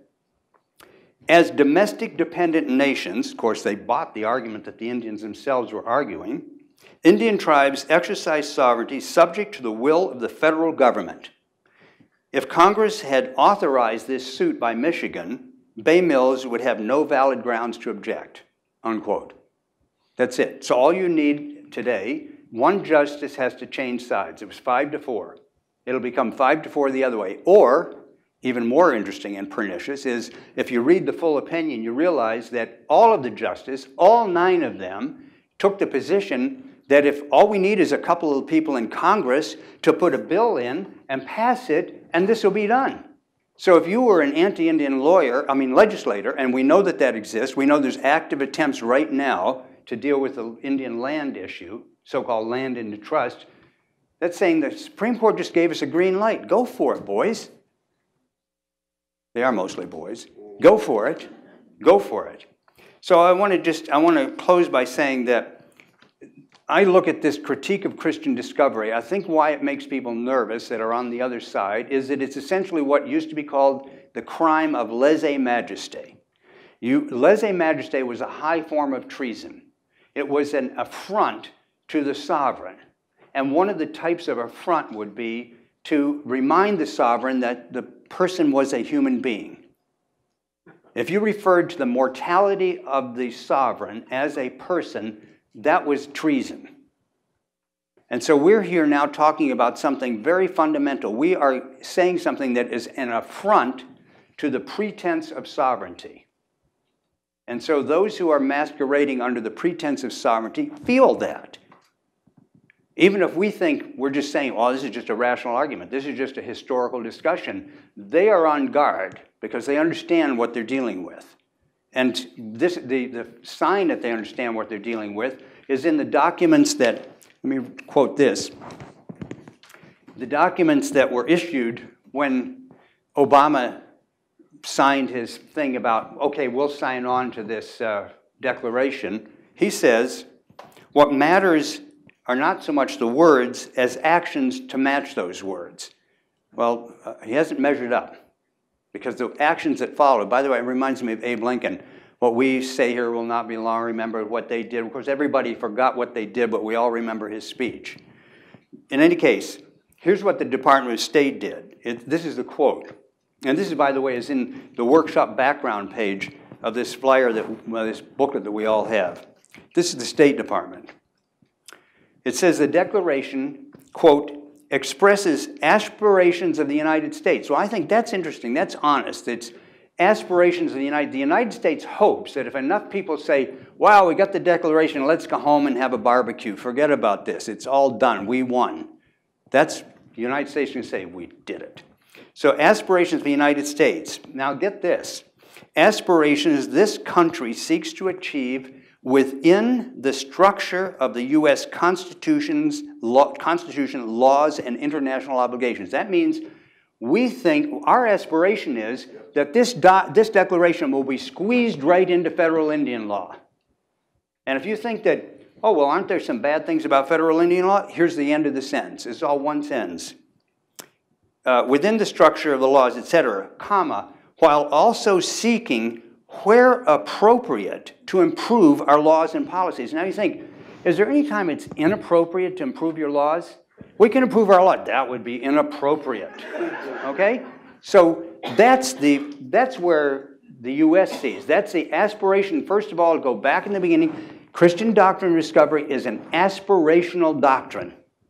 as domestic dependent nations, of course they bought the argument that the Indians themselves were arguing, Indian tribes exercise sovereignty subject to the will of the federal government. If Congress had authorized this suit by Michigan, Bay Mills would have no valid grounds to object, unquote. That's it. So all you need today, one justice has to change sides. It was five to four. It'll become five to four the other way. Or, even more interesting and pernicious, is if you read the full opinion, you realize that all of the justices, all nine of them, took the position that if all we need is a couple of people in Congress to put a bill in and pass it, and this will be done. So if you were an anti-Indian lawyer, I mean legislator, and we know that that exists, we know there's active attempts right now to deal with the Indian land issue, so-called land into trust, that's saying the Supreme Court just gave us a green light. Go for it, boys. They are mostly boys. Go for it. Go for it. So I want to just, I want to close by saying that I look at this critique of Christian discovery. I think why it makes people nervous that are on the other side is that it's essentially what used to be called the crime of lèse-majesté. You, lèse-majesté was a high form of treason. It was an affront to the sovereign. And one of the types of affront would be to remind the sovereign that the person was a human being. If you referred to the mortality of the sovereign as a person, that was treason. And so we're here now talking about something very fundamental. We are saying something that is an affront to the pretense of sovereignty. And so those who are masquerading under the pretense of sovereignty feel that. Even if we think we're just saying, oh, this is just a rational argument, this is just a historical discussion, they are on guard because they understand what they're dealing with. And this, the, the sign that they understand what they're dealing with is in the documents that, let me quote this, the documents that were issued when Obama signed his thing about, okay, we'll sign on to this uh, declaration. He says, what matters are not so much the words as actions to match those words. Well, uh, he hasn't measured up. because the actions that followed, by the way, it reminds me of Abe Lincoln. What we say here will not be long remembered, what they did. Of course, everybody forgot what they did, but we all remember his speech. In any case, here's what the Department of State did. It, this is the quote. And this is, by the way, is in the workshop background page of this flyer, that, well, this booklet that we all have. This is the State Department. It says the Declaration, quote, expresses aspirations of the United States. Well, I think that's interesting. That's honest. It's aspirations of the United, the United States hopes that if enough people say, wow, we got the Declaration, let's go home and have a barbecue. Forget about this. It's all done. We won. That's, the United States can say, we did it. So aspirations of the United States. Now get this. Aspirations this country seeks to achieve within the structure of the U S Constitution's law, Constitution, laws, and international obligations. That means we think, our aspiration is that this, do, this declaration will be squeezed right into federal Indian law. And if you think that, oh, well, aren't there some bad things about federal Indian law? Here's the end of the sentence. It's all one sentence. Uh, within the structure of the laws, et cetera, comma, while also seeking, where appropriate, to improve our laws and policies. Now you think, is there any time it's inappropriate to improve your laws? We can improve our law. That would be inappropriate. Okay? So that's, the, that's where the U S sees. That's the aspiration, first of all, to go back in the beginning. Christian doctrine discovery is an aspirational doctrine.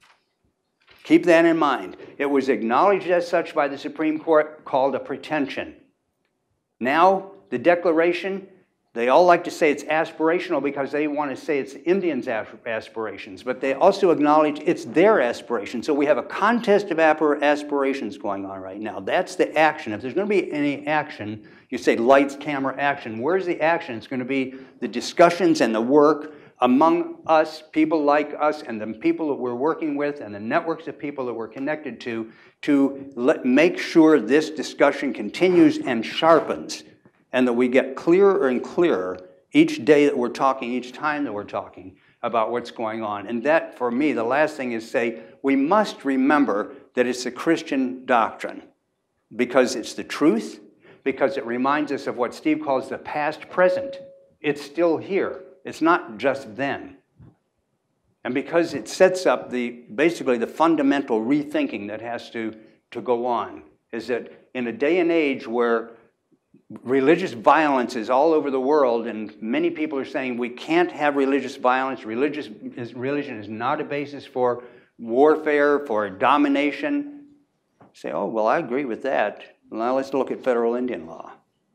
Keep that in mind. It was acknowledged as such by the Supreme Court, called a pretension. Now, the Declaration, they all like to say it's aspirational because they want to say it's Indians' aspirations, but they also acknowledge it's their aspiration. So we have a contest of aspirations going on right now. That's the action. If there's going to be any action, you say lights, camera, action. Where's the action? It's going to be the discussions and the work among us, people like us, and the people that we're working with, and the networks of people that we're connected to, to let, make sure this discussion continues and sharpens, and that we get clearer and clearer each day that we're talking, each time that we're talking about what's going on. And that, for me, the last thing is say, we must remember that it's a Christian doctrine, because it's the truth, because it reminds us of what Steve calls the past present. It's still here. It's not just then. And because it sets up the, basically the fundamental rethinking that has to, to go on, is that in a day and age where religious violence is all over the world, and many people are saying we can't have religious violence, religious, is, religion is not a basis for warfare, for domination. You say, oh, well, I agree with that. Now let's look at federal Indian law.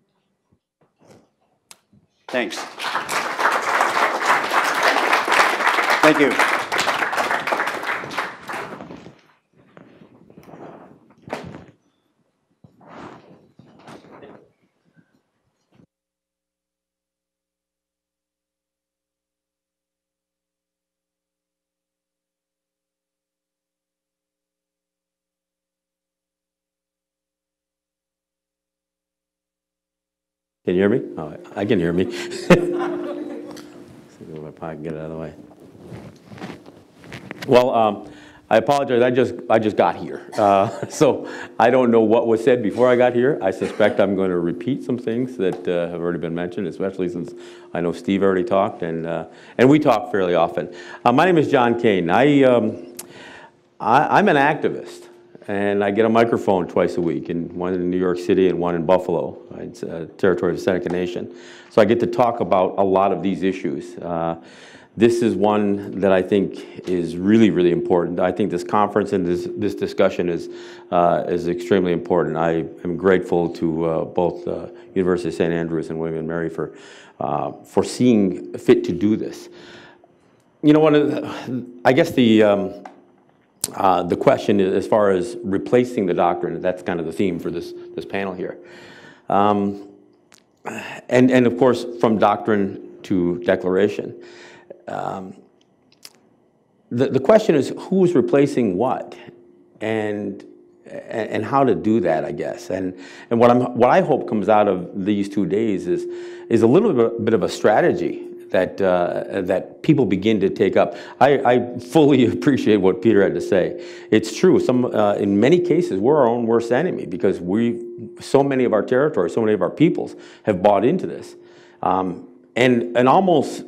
Thanks. Thank you. Can you hear me? Oh, I can hear me. Let's see if I can get it out of the way. Well, um, I apologize. I just I just got here, uh, so I don't know what was said before I got here. I suspect I'm going to repeat some things that uh, have already been mentioned, especially since I know Steve already talked, and uh, and we talk fairly often. Uh, my name is John Kane. I, um, I I'm an activist. And I get a microphone twice a week, and one in New York City and one in Buffalo. It's a territory of the Seneca Nation. So I get to talk about a lot of these issues. Uh, this is one that I think is really, really important. I think this conference and this, this discussion is, uh, is extremely important. I am grateful to uh, both uh, University of Saint Andrews and William and Mary for, uh, for seeing fit to do this. You know, one of the, I guess the, um, Uh, the question is, as far as replacing the doctrine, that's kind of the theme for this, this panel here. Um, and, and of course, from doctrine to declaration. Um, the, the question is, who's replacing what? And, and how to do that, I guess. And, and what, I'm, what I hope comes out of these two days is, is a little bit, bit of a strategy that, uh, that people begin to take up. I, I fully appreciate what Peter had to say. It's true, some, uh, in many cases, we're our own worst enemy because we, so many of our territories, so many of our peoples have bought into this. Um, and, and almost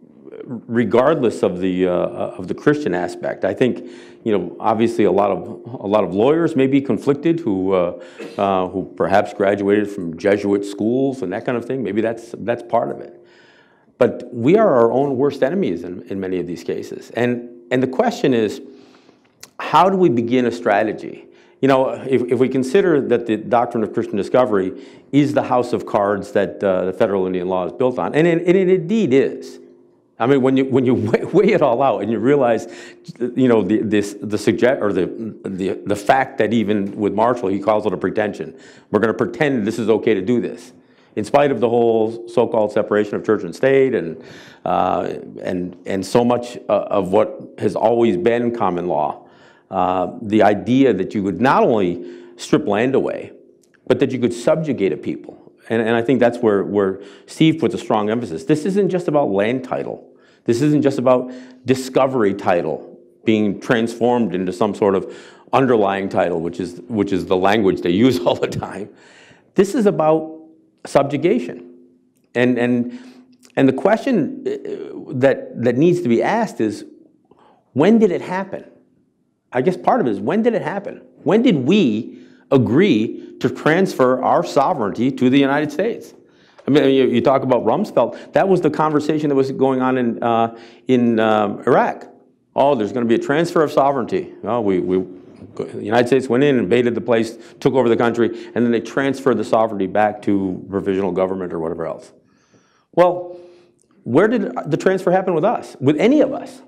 regardless of the, uh, of the Christian aspect, I think, you know, obviously a lot of, a lot of lawyers may be conflicted who, uh, uh, who perhaps graduated from Jesuit schools and that kind of thing. Maybe that's, that's part of it. But we are our own worst enemies in, in many of these cases. And, and the question is, how do we begin a strategy? You know, if, if we consider that the doctrine of Christian discovery is the house of cards that uh, the federal Indian law is built on, and it, and it indeed is. I mean, when you, when you weigh, weigh it all out and you realize, you know, the, this, the, suggest, or the, the, the fact that even with Marshall, he calls it a pretension. We're going to pretend this is okay to do this. In spite of the whole so-called separation of church and state and, uh, and, and so much of what has always been common law, uh, the idea that you would not only strip land away, but that you could subjugate a people. And, and I think that's where, where Steve puts a strong emphasis. This isn't just about land title. This isn't just about discovery title being transformed into some sort of underlying title, which is, which is the language they use all the time. This is about subjugation. And, and, and the question that, that needs to be asked is, when did it happen? I guess part of it is, when did it happen? When did we agree to transfer our sovereignty to the United States? I mean, you, you talk about Rumsfeld, that was the conversation that was going on in, uh, in um, Iraq. Oh, there's going to be a transfer of sovereignty. Well, we, we, the United States went in, invaded the place, took over the country, and then they transferred the sovereignty back to provisional government or whatever else. Well, where did the transfer happen with us, with any of us?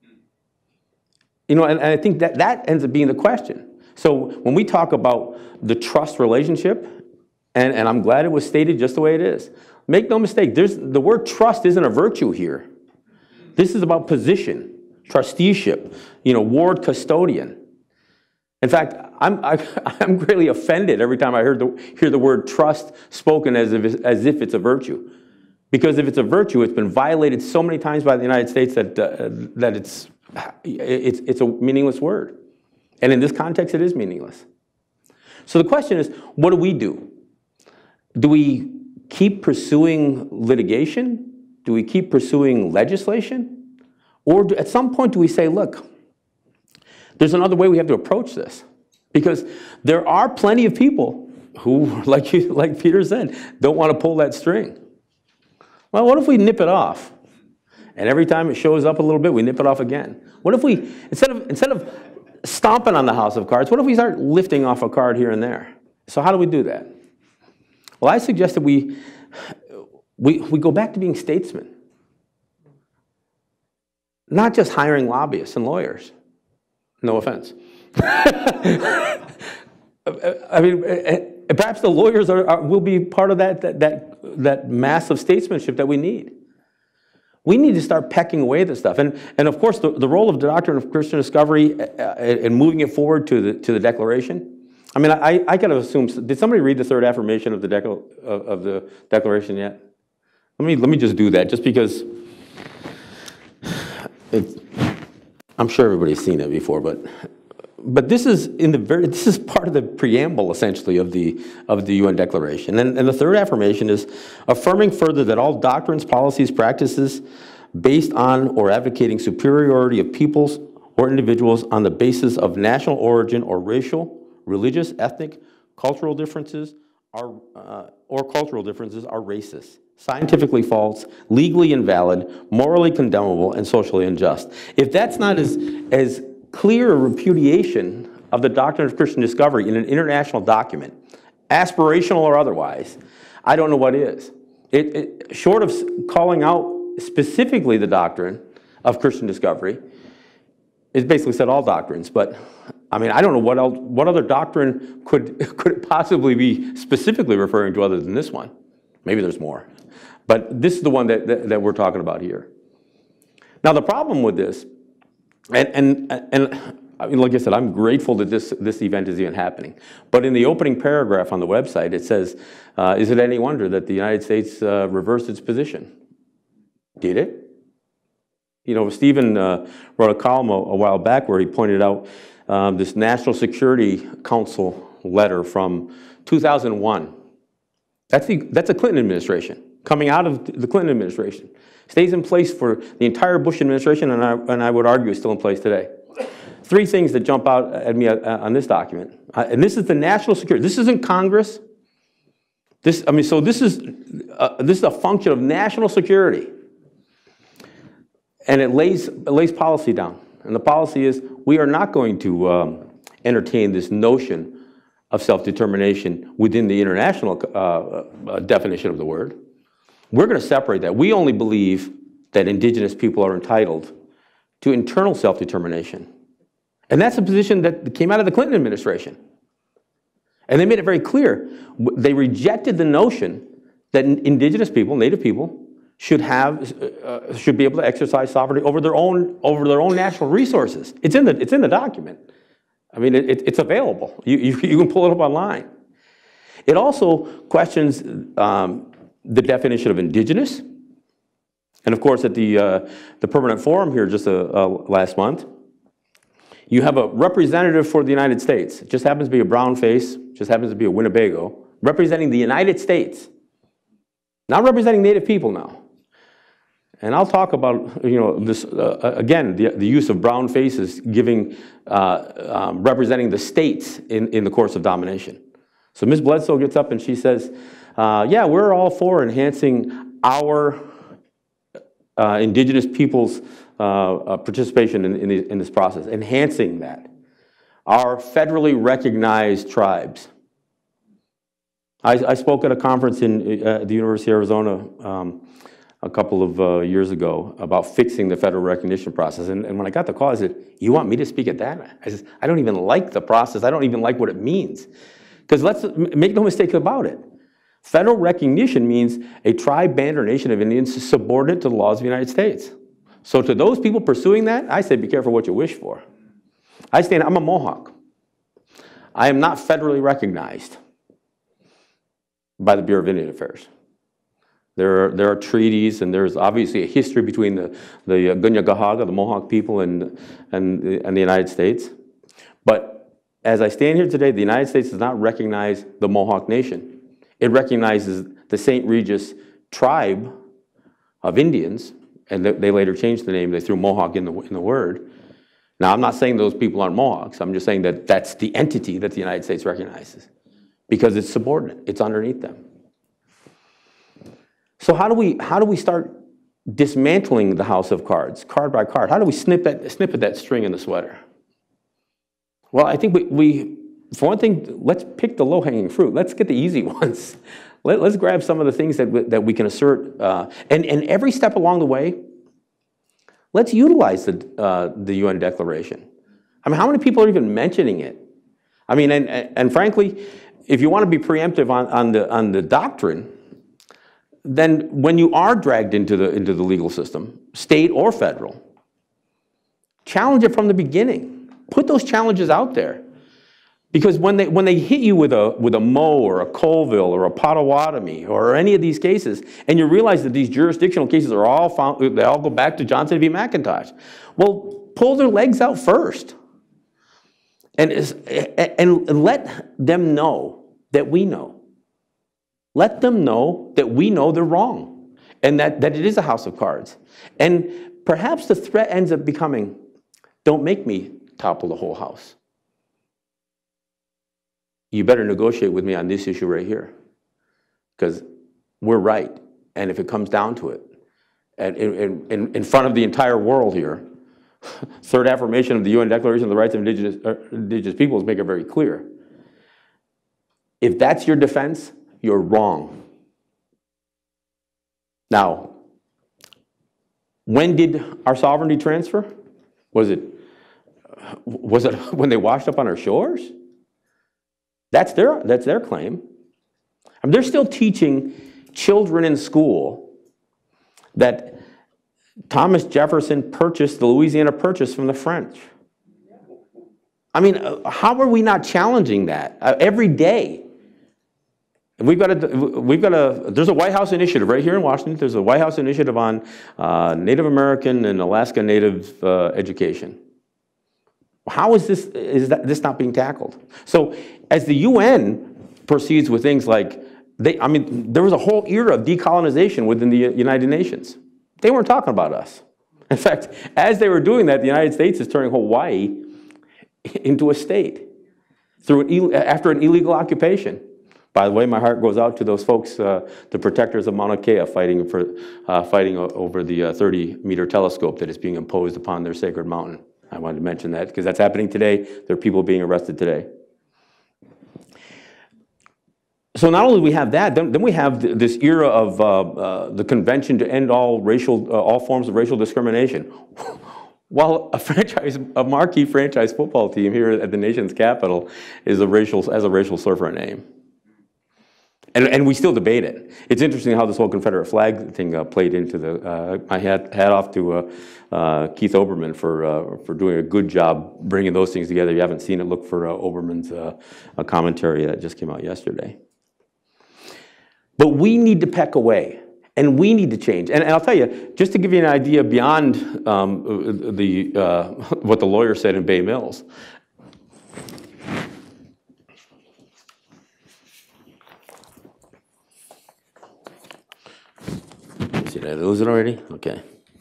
You know, and, and I think that that ends up being the question. So when we talk about the trust relationship, and, and I'm glad it was stated just the way it is, make no mistake, there's, the word trust isn't a virtue here. This is about position, trusteeship, you know, ward custodian. In fact, I'm, I, I'm greatly offended every time I heard the, hear the word trust spoken as if, as if it's a virtue. Because if it's a virtue, it's been violated so many times by the United States that, uh, that it's, it's, it's a meaningless word. And in this context, it is meaningless. So the question is, what do we do? Do we keep pursuing litigation? Do we keep pursuing legislation? Or do, at some point do we say, look, there's another way we have to approach this? Because there are plenty of people who, like, you, like Peter said, don't want to pull that string. Well, what if we nip it off? And every time it shows up a little bit, we nip it off again. What if we, instead of, instead of stomping on the house of cards, what if we start lifting off a card here and there? So how do we do that? Well, I suggest that we, we, we go back to being statesmen. Not just hiring lobbyists and lawyers. No offense. I mean, perhaps the lawyers are, are, will be part of that, that, that, that massive statesmanship that we need. We need to start pecking away at this stuff. And, and of course, the, the role of the doctrine of Christian discovery uh, and moving it forward to the, to the Declaration. I mean, I, I gotta assume, did somebody read the third affirmation of the, Decla, of, of the Declaration yet? Let me, let me just do that, just because it's, I'm sure everybody's seen it before, but but this is in the very this is part of the preamble essentially of the of the U N Declaration. And, and the third affirmation is affirming further that all doctrines, policies, practices based on or advocating superiority of peoples or individuals on the basis of national origin or racial, religious, ethnic, cultural differences are uh, or cultural differences are racist, scientifically false, legally invalid, morally condemnable, and socially unjust. If that's not as, as clear a repudiation of the doctrine of Christian discovery in an international document, aspirational or otherwise, I don't know what is. It, it, short of calling out specifically the doctrine of Christian discovery, it's basically said all doctrines, but I mean, I don't know what else, what other doctrine could, could it possibly be specifically referring to other than this one. Maybe there's more. But this is the one that, that, that we're talking about here. Now, the problem with this, and, and, and I mean, like I said, I'm grateful that this, this event is even happening. But in the opening paragraph on the website, it says, uh, is it any wonder that the United States uh, reversed its position? Did it? You know, Stephen uh, wrote a column a, a while back where he pointed out um, this National Security Council letter from two thousand one. That's, the, that's a Clinton administration, coming out of the Clinton administration. Stays in place for the entire Bush administration, and I, and I would argue is still in place today. Three things that jump out at me on this document. Uh, and this is the national security. This isn't Congress. This, I mean, so this is, uh, this is a function of national security. And it lays, it lays policy down. And the policy is, we are not going to um, entertain this notion of self-determination within the international uh, uh, definition of the word. We're going to separate that. We only believe that indigenous people are entitled to internal self-determination. And that's a position that came out of the Clinton administration. And they made it very clear. They rejected the notion that indigenous people, native people, should have, uh, should be able to exercise sovereignty over their own, over their own national resources. It's in the, it's in the document. I mean, it, it's available. You, you, you can pull it up online. It also questions um, the definition of indigenous. And of course, at the, uh, the Permanent Forum here just uh, uh, last month, you have a representative for the United States. It just happens to be a brown face, just happens to be a Winnebago, representing the United States. Not representing Native people now. And I'll talk about, you know, this, uh, again, the, the use of brown faces giving, uh, um, representing the states in, in the course of domination. So Miz Bledsoe gets up and she says, uh, yeah, we're all for enhancing our uh, indigenous people's uh, uh, participation in, in, the, in this process, enhancing that. Our federally recognized tribes. I, I spoke at a conference in, uh, at the University of Arizona um, a couple of uh, years ago about fixing the federal recognition process. And, and when I got the call, I said, you want me to speak at that? I said, I don't even like the process. I don't even like what it means. Because let's make no mistake about it. Federal recognition means a tribe, band, or nation of Indians is subordinate to the laws of the United States. So to those people pursuing that, I say, be careful what you wish for. I stand, I'm a Mohawk. I am not federally recognized by the Bureau of Indian Affairs. There are, there are treaties, and there's obviously a history between the, the uh, Gunyagahaga, the Mohawk people, and, and, the, and the United States. But as I stand here today, the United States does not recognize the Mohawk Nation. It recognizes the Saint Regis tribe of Indians, and they, they later changed the name. They threw Mohawk in the, in the word. Now, I'm not saying those people aren't Mohawks. I'm just saying that that's the entity that the United States recognizes because it's subordinate. It's underneath them. So how do we, how do we start dismantling the house of cards, card by card? How do we snip, that, snip at that string in the sweater? Well, I think we, we for one thing, let's pick the low-hanging fruit. Let's get the easy ones. Let, let's grab some of the things that we, that we can assert. Uh, and, and every step along the way, let's utilize the, uh, the U N Declaration. I mean, how many people are even mentioning it? I mean, and, and, and frankly, if you want to be preemptive on, on, the, on the doctrine, then when you are dragged into the, into the legal system, state or federal, challenge it from the beginning. Put those challenges out there. Because when they, when they hit you with a, with a Moe or a Colville or a Potawatomi or any of these cases, and you realize that these jurisdictional cases are all found, they all go back to Johnson v. McIntosh. Well, pull their legs out first. And, and let them know that we know. Let them know that we know they're wrong and that, that it is a house of cards. And perhaps the threat ends up becoming, don't make me topple the whole house. You better negotiate with me on this issue right here because we're right. And if it comes down to it, and in, in, in front of the entire world here, third affirmation of the U N Declaration of the Rights of Indigenous, uh, Indigenous Peoples make it very clear. If that's your defense, you're wrong. Now, when did our sovereignty transfer? Was it, was it when they washed up on our shores? That's their, that's their claim. I mean, they're still teaching children in school that Thomas Jefferson purchased the Louisiana Purchase from the French. I mean, how are we not challenging that uh, every day? And we've got a, we've got a, there's a White House initiative right here in Washington. There's a White House initiative on uh, Native American and Alaska Native uh, education. How is this, is that, this not being tackled? So as the U N proceeds with things like, they, I mean, there was a whole era of decolonization within the United Nations. They weren't talking about us. In fact, as they were doing that, the United States is turning Hawaii into a state through an, after an illegal occupation. By the way, my heart goes out to those folks, uh, the protectors of Mauna Kea, fighting for, uh, fighting over the uh, thirty meter telescope that is being imposed upon their sacred mountain. I wanted to mention that because that's happening today. There are people being arrested today. So not only do we have that, then, then we have th this era of uh, uh, the Convention to End All Racial, uh, all forms of racial discrimination. While a franchise, a marquee franchise football team here at the nation's capital is a racial, has a racial slur for a name. And, and we still debate it. It's interesting how this whole Confederate flag thing uh, played into the, uh, my hat, hat off to uh, uh, Keith Oberman for, uh, for doing a good job bringing those things together. If you haven't seen it, look for uh, Oberman's uh, a commentary that just came out yesterday. But we need to peck away, and we need to change. And, and I'll tell you, just to give you an idea beyond um, the, uh, what the lawyer said in Bay Mills, did I lose it already? Okay.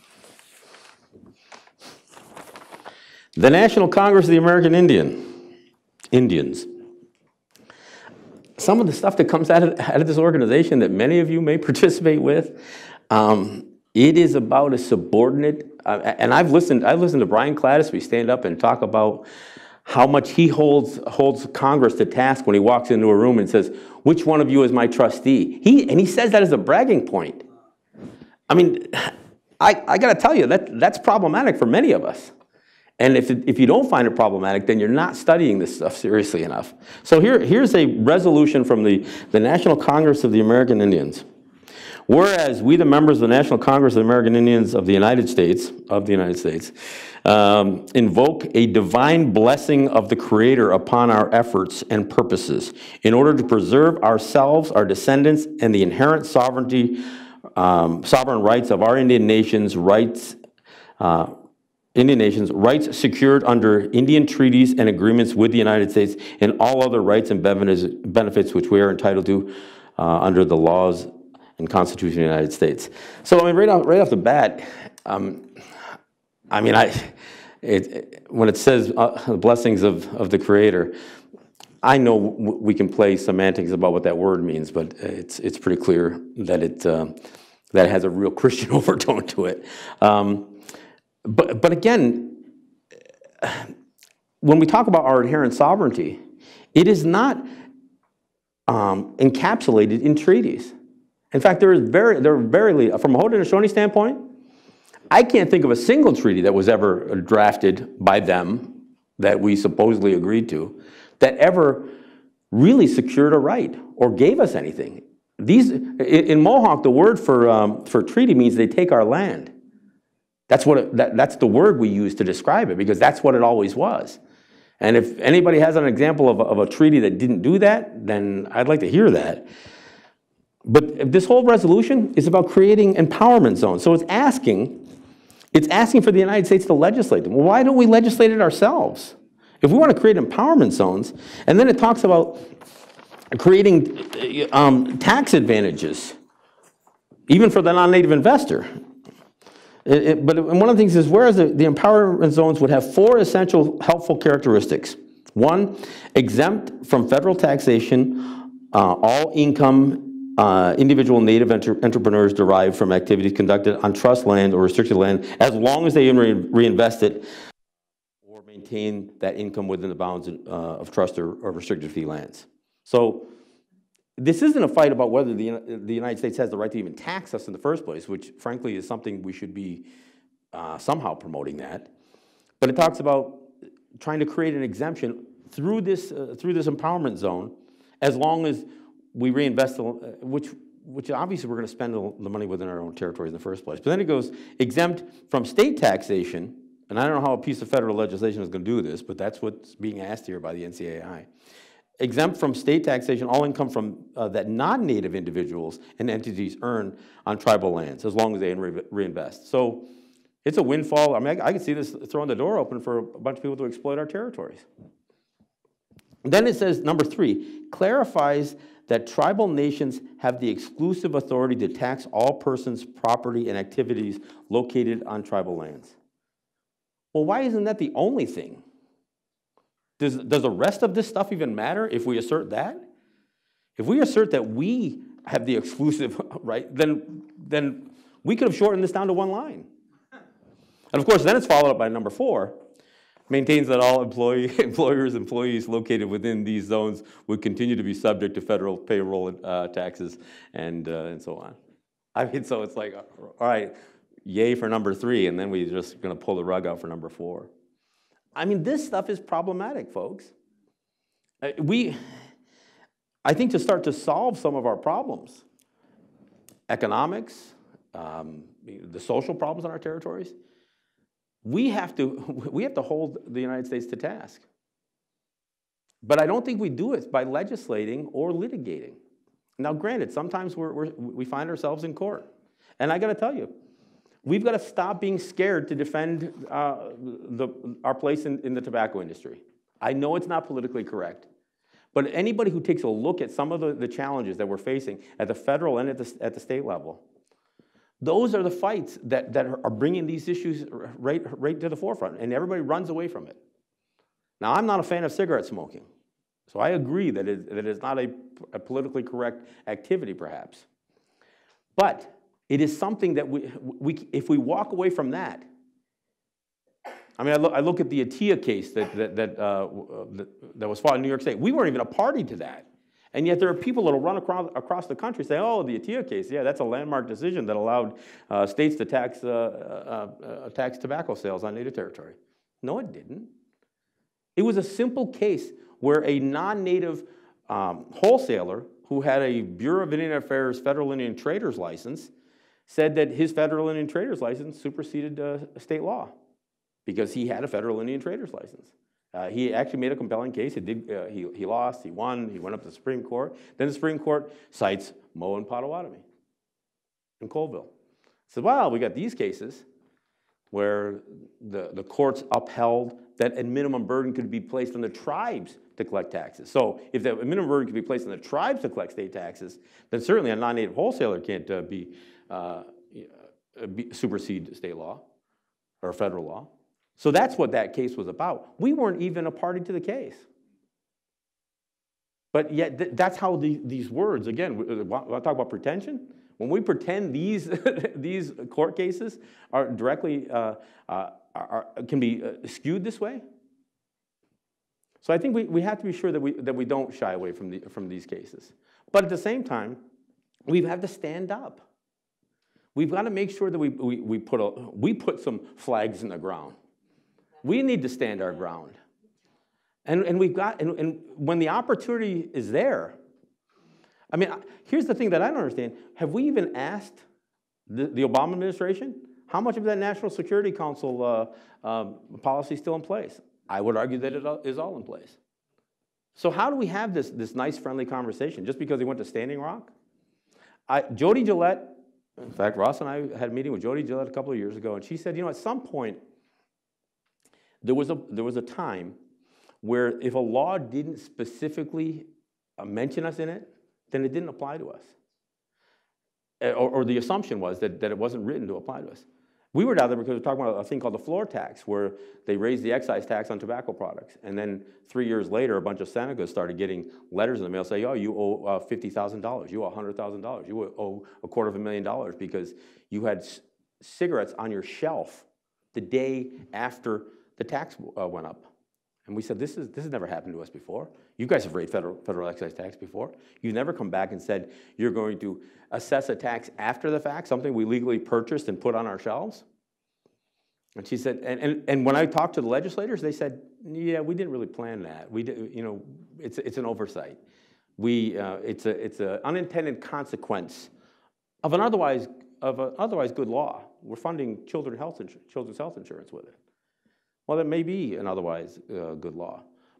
The National Congress of the American Indian, Indians. Some of the stuff that comes out of, out of this organization that many of you may participate with, um, it is about a subordinate, uh, and I've listened, I've listened to Brian Clattisby stand up and talk about how much he holds, holds Congress to task when he walks into a room and says, which one of you is my trustee? He, and he says that as a bragging point. I mean, I, I got to tell you, that, that's problematic for many of us. And if, if you don't find it problematic, then you're not studying this stuff seriously enough. So here, here's a resolution from the, the National Congress of the American Indians. Whereas we, the members of the National Congress of the American Indians of the United States, of the United States, um, invoke a divine blessing of the Creator upon our efforts and purposes in order to preserve ourselves, our descendants, and the inherent sovereignty Um, sovereign rights of our Indian nations, rights, uh, Indian nations, rights secured under Indian treaties and agreements with the United States, and all other rights and benefits which we are entitled to uh, under the laws and Constitution of the United States. So, I mean, right off, right off the bat, um, I mean, I, it, it, when it says uh, the blessings of, of the Creator, I know we can play semantics about what that word means, but it's it's pretty clear that it uh, that it has a real Christian overtone to it. Um, but but again, when we talk about our inherent sovereignty, it is not um, encapsulated in treaties. In fact, there is very there are very from a Haudenosaunee standpoint, I can't think of a single treaty that was ever drafted by them that we supposedly agreed to that ever really secured a right or gave us anything. These, in Mohawk, the word for, um, for treaty means they take our land. That's, what it, that, that's the word we use to describe it, because that's what it always was. And if anybody has an example of a, of a treaty that didn't do that, then I'd like to hear that. But this whole resolution is about creating empowerment zones. So it's asking, it's asking for the United States to legislate them. Well, why don't we legislate it ourselves? If we want to create empowerment zones, and then it talks about creating um, tax advantages, even for the non-native investor. It, it, but one of the things is, whereas the, the empowerment zones would have four essential helpful characteristics. One, exempt from federal taxation uh, all income uh, individual native enter entrepreneurs derive from activities conducted on trust land or restricted land, as long as they re reinvest it or maintain that income within the bounds uh, of trust or, or restricted fee lands. So this isn't a fight about whether the, the United States has the right to even tax us in the first place, which frankly is something we should be uh, somehow promoting that. But it talks about trying to create an exemption through this, uh, through this empowerment zone, as long as we reinvest, the, uh, which, which obviously we're going to spend the, the money within our own territories in the first place. But then it goes exempt from state taxation, and I don't know how a piece of federal legislation is going to do this, but that's what's being asked here by the N C A I. exempt from state taxation all income from uh, that non-native individuals and entities earn on tribal lands, as long as they re reinvest. So it's a windfall. I mean, I, I can see this throwing the door open for a bunch of people to exploit our territories. Then it says, number three, clarifies that tribal nations have the exclusive authority to tax all persons, property, and activities located on tribal lands. Well, why isn't that the only thing? Does, does the rest of this stuff even matter if we assert that? If we assert that we have the exclusive right, then, then we could have shortened this down to one line. And of course, then it's followed up by number four, maintains that all employee, employers, employees located within these zones would continue to be subject to federal payroll uh, taxes and, uh, and so on. I mean, so it's like, all right, yay for number three, and then we're just going to pull the rug out for number four. I mean, this stuff is problematic, folks. Uh, we, I think to start to solve some of our problems, economics, um, the social problems in our territories, we have to, we have to hold the United States to task. But I don't think we do it by legislating or litigating. Now, granted, sometimes we're, we're, we find ourselves in court. And I got to tell you, we've got to stop being scared to defend uh, the, our place in, in the tobacco industry. I know it's not politically correct, but anybody who takes a look at some of the, the challenges that we're facing at the federal and at the, at the state level, those are the fights that, that are bringing these issues right, right to the forefront, and everybody runs away from it. Now, I'm not a fan of cigarette smoking, so I agree that it, that it's not a, a politically correct activity, perhaps. But it is something that we, we, if we walk away from that, I mean, I look, I look at the Atia case that, that, that, uh, that, that was fought in New York State. We weren't even a party to that. And yet there are people that will run across, across the country say, oh, the Atia case, yeah, that's a landmark decision that allowed uh, states to tax, uh, uh, uh, tax tobacco sales on native territory. No, it didn't. It was a simple case where a non-native um, wholesaler who had a Bureau of Indian Affairs Federal Indian Traders license said that his Federal Indian Traders license superseded uh, state law because he had a Federal Indian Traders license. Uh, he actually made a compelling case. He, did, uh, he, he lost, he won, he went up to the Supreme Court. Then the Supreme Court cites Moe and Potawatomi in Colville. So, well, we got these cases where the, the courts upheld that a minimum burden could be placed on the tribes to collect taxes. So if the minimum burden could be placed on the tribes to collect state taxes, then certainly a non-native wholesaler can't uh, be, uh, be, supersede state law or federal law. So that's what that case was about. We weren't even a party to the case. But yet th that's how the, these words, again, we, we talk about pretension. When we pretend these, these court cases are directly, uh, uh, are, can be uh, skewed this way. So I think we, we have to be sure that we, that we don't shy away from, the, from these cases. But at the same time, we have to stand up. We've got to make sure that we, we, we, put, a, we put some flags in the ground. We need to stand our ground. And, and we've got, and, and when the opportunity is there, I mean, here's the thing that I don't understand. Have we even asked the, the Obama administration, how much of that National Security Council uh, um, policy is still in place? I would argue that it is all in place. So how do we have this, this nice, friendly conversation? Just because he went to Standing Rock? I, Jody Gillette, in fact, Ross and I had a meeting with Jody Gillette a couple of years ago, and she said, you know, at some point, there was a, there was a time where if a law didn't specifically uh, mention us in it, then it didn't apply to us. Or, or the assumption was that, that it wasn't written to apply to us. We were down there because we were talking about a thing called the floor tax, where they raised the excise tax on tobacco products. And then three years later, a bunch of Senecas started getting letters in the mail saying, oh, you owe uh, fifty thousand dollars, you owe one hundred thousand dollars, you owe a quarter of a million dollars because you had c cigarettes on your shelf the day after the tax uh, went up. And we said, this, is, this has never happened to us before. You guys have raised federal, federal excise tax before. You've never come back and said you're going to assess a tax after the fact, something we legally purchased and put on our shelves. And she said, and, and, and when I talked to the legislators, they said, yeah, we didn't really plan that. We did, you know, it's, it's an oversight. We, uh, it's an it's a unintended consequence of an otherwise, of an otherwise good law. We're funding children health children's health insurance with it. Well, that may be an otherwise uh, good law.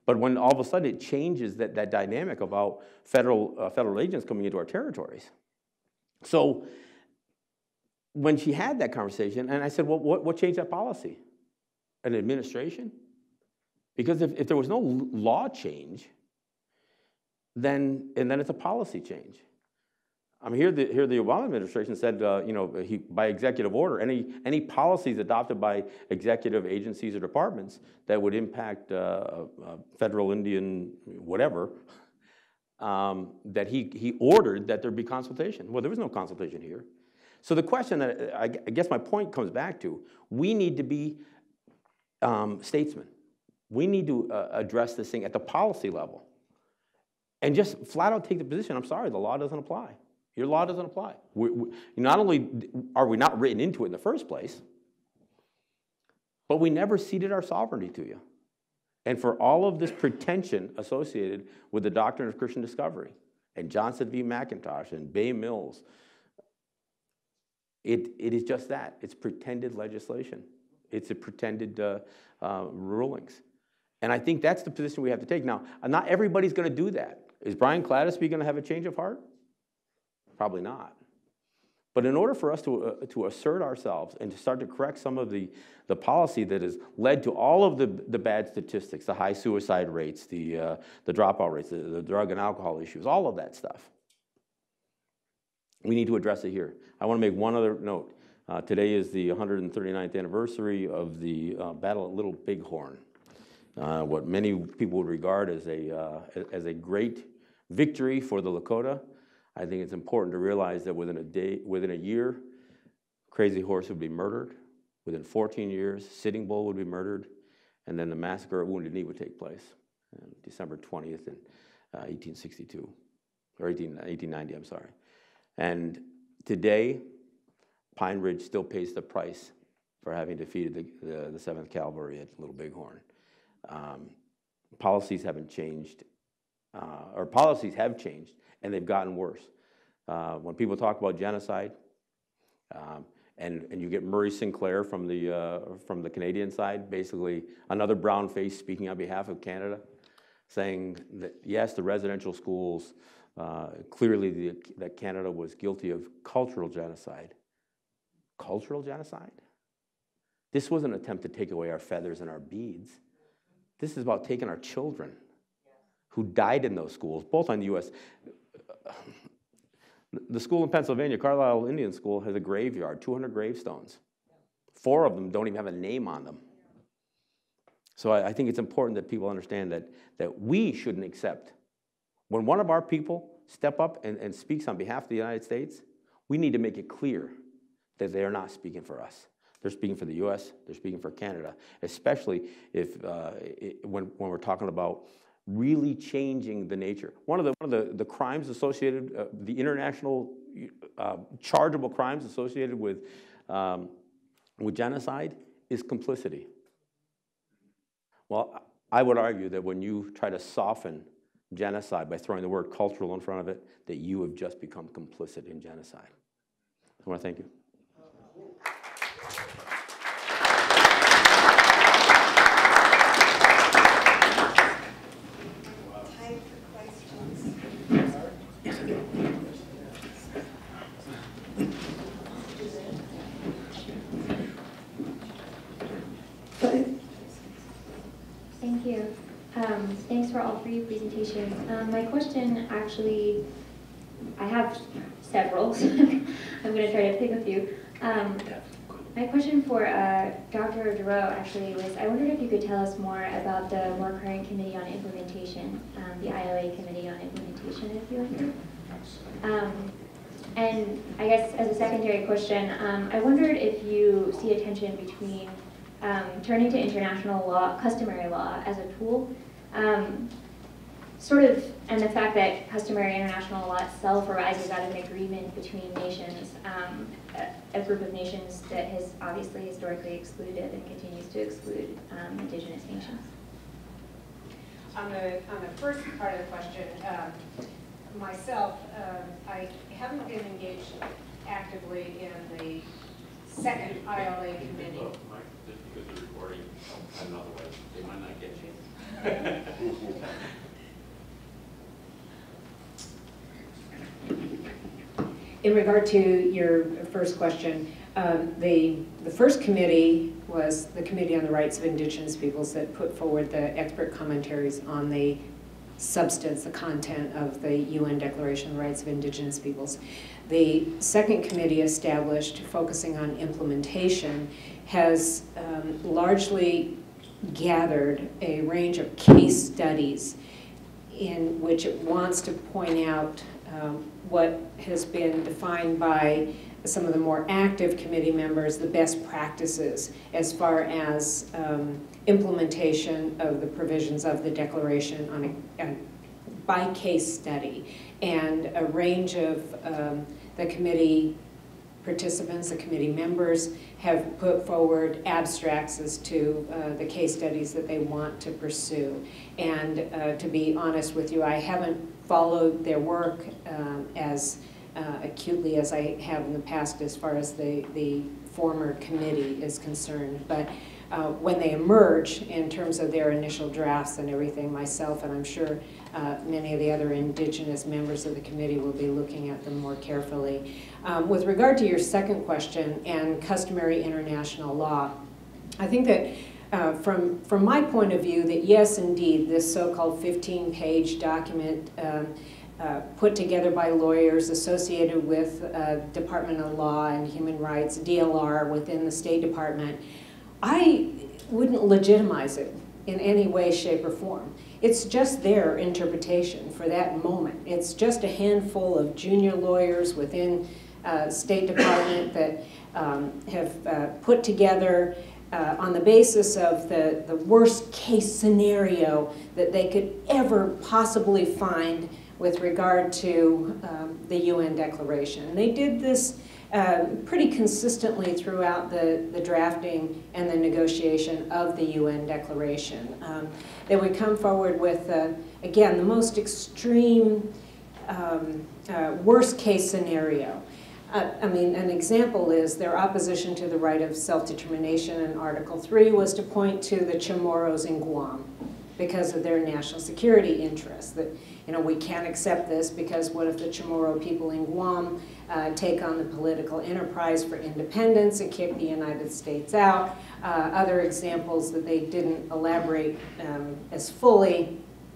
But when all of a sudden it changes that, that dynamic about federal, uh, federal agents coming into our territories. So when she had that conversation, and I said, well, what, what changed that policy? An administration? Because if, if there was no law change, then, and then it's a policy change. I mean, here the, here the Obama administration said, uh, you know, he, by executive order, any, any policies adopted by executive agencies or departments that would impact uh, uh, federal, Indian, whatever, um, that he, he ordered that there be consultation. Well, there was no consultation here. So the question that I, I guess my point comes back to, we need to be um, statesmen. We need to uh, address this thing at the policy level and just flat out take the position, I'm sorry, the law doesn't apply. Your law doesn't apply. We, we, not only are we not written into it in the first place, but we never ceded our sovereignty to you. And for all of this pretension associated with the doctrine of Christian discovery, and Johnson v. McIntosh, and Bay Mills, it, it is just that. It's pretended legislation. It's a pretended uh, uh, rulings. And I think that's the position we have to take. Now, not everybody's going to do that. Is Brian Clattisby going to have a change of heart? Probably not. But in order for us to, uh, to assert ourselves and to start to correct some of the, the policy that has led to all of the, the bad statistics, the high suicide rates, the, uh, the dropout rates, the, the drug and alcohol issues, all of that stuff, we need to address it here. I want to make one other note. Uh, today is the one hundred thirty-ninth anniversary of the uh, Battle at Little Bighorn, uh, what many people would regard as a, uh, as a great victory for the Lakota. I think it's important to realize that within a day, within a year, Crazy Horse would be murdered. Within fourteen years, Sitting Bull would be murdered, and then the massacre at Wounded Knee would take place, on December twentieth in uh, eighteen sixty-two, or eighteen, eighteen ninety, I'm sorry. And today, Pine Ridge still pays the price for having defeated the, the, the seventh Cavalry at Little Bighorn. Um, policies haven't changed, uh, or policies have changed, and they've gotten worse. Uh, when people talk about genocide, um, and, and you get Murray Sinclair from the, uh, from the Canadian side, basically another brown face speaking on behalf of Canada, saying that yes, the residential schools, uh, clearly the, that Canada was guilty of cultural genocide. Cultural genocide? This was an attempt to take away our feathers and our beads. This is about taking our children who died in those schools, both on the U S The school in Pennsylvania, Carlisle Indian School, has a graveyard, two hundred gravestones. Four of them don't even have a name on them. So I, I think it's important that people understand that, that we shouldn't accept. When one of our people step up and, and speaks on behalf of the United States, we need to make it clear that they are not speaking for us. They're speaking for the U S, they're speaking for Canada, especially if, uh, it, when, when we're talking about really changing the nature. One of the, one of the, the crimes associated, uh, the international uh, chargeable crimes associated with, um, with genocide is complicity. Well, I would argue that when you try to soften genocide by throwing the word cultural in front of it, that you have just become complicit in genocide. I want to thank you. Thank you. Um, thanks for all three presentations. Um, my question actually, I have several, so I'm going to try to pick a few. Um, my question for uh, Doctor Dorough actually was, I wondered if you could tell us more about the more current Committee on Implementation, um, the I O A Committee on Implementation, if you're here. Um, and I guess as a secondary question, um, I wondered if you see a tension between Um, turning to international law, customary law as a tool, um, sort of, and the fact that customary international law itself arises out of an agreement between nations, um, a, a group of nations that has obviously historically excluded and continues to exclude um, indigenous nations. On the, on the first part of the question, um, myself, um, I haven't been engaged actively in the second I L A committee. Well, Mike, just because the recording, another way, they might not get you. In regard to your first question, um, the, the first committee was the Committee on the Rights of Indigenous Peoples that put forward the expert commentaries on the substance, the content of the U N Declaration of the Rights of Indigenous Peoples. The second committee, established focusing on implementation, has um, largely gathered a range of case studies in which it wants to point out um, what has been defined by some of the more active committee members, the best practices as far as um, implementation of the provisions of the Declaration on a, a by case study. And a range of um, the committee participants, the committee members, have put forward abstracts as to uh, the case studies that they want to pursue. And uh, to be honest with you, I haven't followed their work um, as uh, acutely as I have in the past as far as the, the former committee is concerned. But uh, when they emerge in terms of their initial drafts and everything, myself and I'm sure uh, many of the other Indigenous members of the committee will be looking at them more carefully. Um, with regard to your second question and customary international law, I think that uh, from, from my point of view that yes, indeed, this so-called fifteen page document um, uh, put together by lawyers associated with uh, Department of Law and Human Rights, D L R within the State Department, I wouldn't legitimize it in any way, shape, or form. It's just their interpretation for that moment. It's just a handful of junior lawyers within uh, State Department that um, have uh, put together uh, on the basis of the, the worst case scenario that they could ever possibly find with regard to um, the U N Declaration. And they did this uh, pretty consistently throughout the, the drafting and the negotiation of the U N Declaration. Um, they would come forward with, uh, again, the most extreme um, uh, worst case scenario. Uh, I mean, an example is their opposition to the right of self-determination in Article three was to point to the Chamorros in Guam because of their national security interests. That, you know, we can't accept this because what if the Chamorro people in Guam uh, take on the political enterprise for independence and kick the United States out? Uh, other examples that they didn't elaborate um, as fully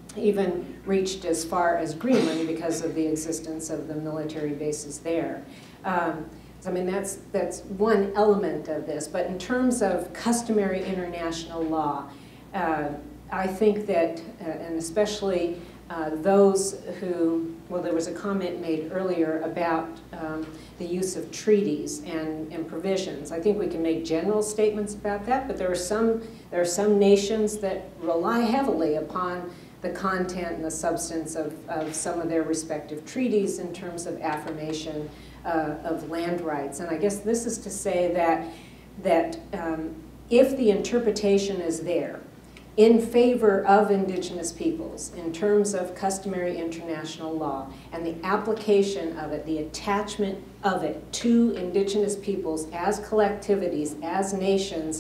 even reached as far as Greenland because of the existence of the military bases there. Um, so, I mean, that's, that's one element of this. But in terms of customary international law, uh, I think that, uh, and especially uh, those who, well, there was a comment made earlier about um, the use of treaties and, and provisions. I think we can make general statements about that, but there are some, there are some nations that rely heavily upon the content and the substance of, of some of their respective treaties in terms of affirmation uh, of land rights. And I guess this is to say that, that um, if the interpretation is there in favor of Indigenous peoples in terms of customary international law and the application of it, the attachment of it to Indigenous peoples as collectivities, as nations,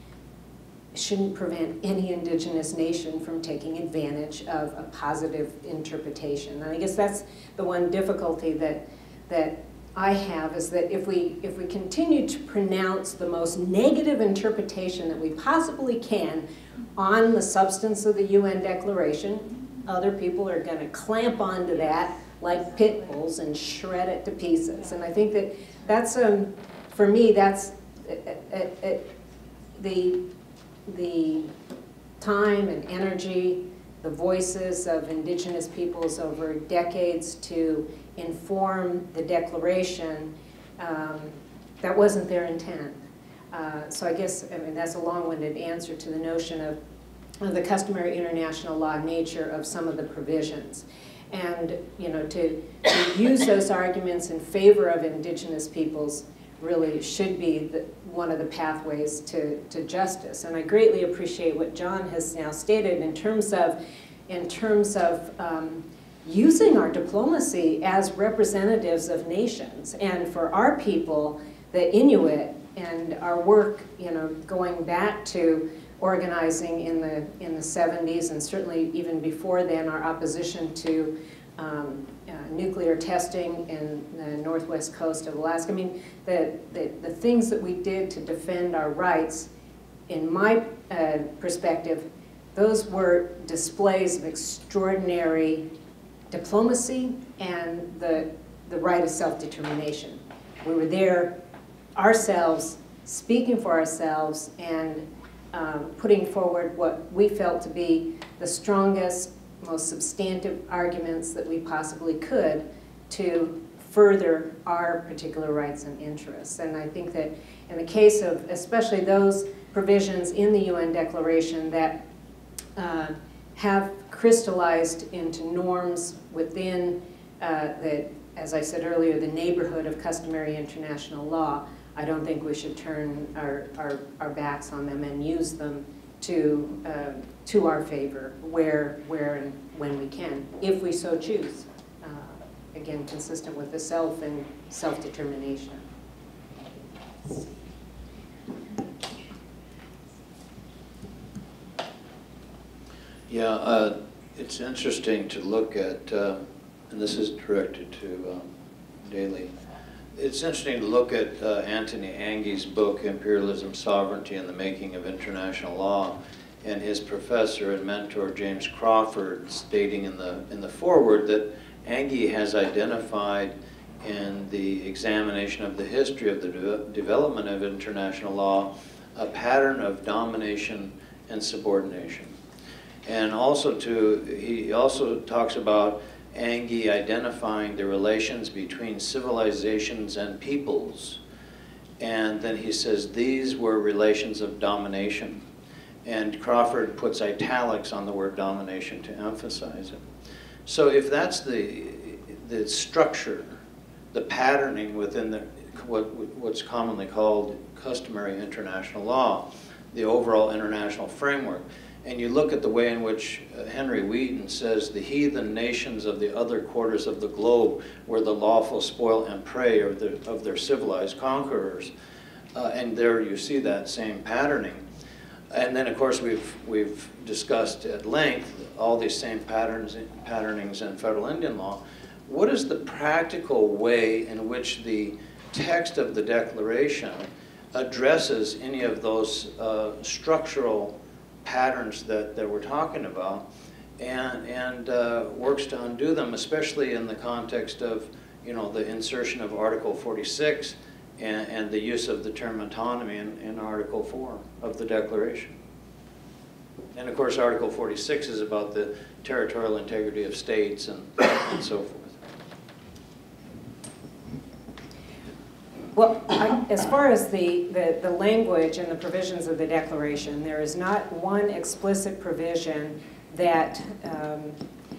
shouldn't prevent any Indigenous nation from taking advantage of a positive interpretation. And I guess that's the one difficulty that, that I have, is that if we, if we continue to pronounce the most negative interpretation that we possibly can on the substance of the U N Declaration, other people are going to clamp onto that like pit bulls and shred it to pieces. And I think that that's, um, for me, that's uh, uh, uh, the, the time and energy, the voices of Indigenous peoples over decades to inform the Declaration, um, that wasn't their intent. Uh, so I guess, I mean, that's a long-winded answer to the notion of, of the customary international law nature of some of the provisions. And, you know, to, to use those arguments in favor of Indigenous peoples really should be the, one of the pathways to, to justice. And I greatly appreciate what John has now stated in terms of, in terms of um, using our diplomacy as representatives of nations. And for our people, the Inuit, and our work, you know, going back to organizing in the in the seventies, and certainly even before then, our opposition to um, uh, nuclear testing in the northwest coast of Alaska. I mean, the, the, the things that we did to defend our rights, in my uh, perspective, those were displays of extraordinary diplomacy and the, the right of self-determination. We were there ourselves, speaking for ourselves, and um, putting forward what we felt to be the strongest, most substantive arguments that we possibly could to further our particular rights and interests. And I think that in the case of especially those provisions in the U N Declaration that uh, have crystallized into norms within uh, the, as I said earlier, the neighborhood of customary international law, I don't think we should turn our, our, our backs on them and use them to, uh, to our favor where, where and when we can, if we so choose. Uh, again, consistent with the self and self-determination. Yeah, uh, it's interesting to look at, uh, and this is directed to um, Dalee. It's interesting to look at uh, Anthony Ange's book, Imperialism, Sovereignty, and the Making of International Law, and his professor and mentor, James Crawford, stating in the, in the foreword that Ange has identified in the examination of the history of the de development of international law a pattern of domination and subordination. And also to, he also talks about Ange identifying the relations between civilizations and peoples. And then he says these were relations of domination. And Crawford puts italics on the word domination to emphasize it. So if that's the, the structure, the patterning within the, what, what's commonly called customary international law, the overall international framework, and you look at the way in which uh, Henry Wheaton says the heathen nations of the other quarters of the globe were the lawful spoil and prey of, the, of their civilized conquerors. Uh, and there you see that same patterning. And then, of course, we've, we've discussed at length all these same patterns, patternings in federal Indian law. What is the practical way in which the text of the Declaration addresses any of those uh, structural patterns that, that we're talking about, and, and uh, works to undo them, especially in the context of, you know, the insertion of Article forty-six and, and the use of the term autonomy in, in Article four of the Declaration. And of course, Article forty-six is about the territorial integrity of states and, and so forth. Well, I, as far as the, the, the language and the provisions of the Declaration, there is not one explicit provision that um,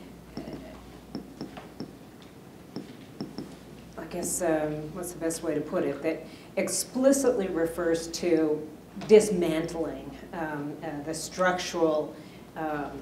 I guess, um, what's the best way to put it, that explicitly refers to dismantling um, uh, the structural um,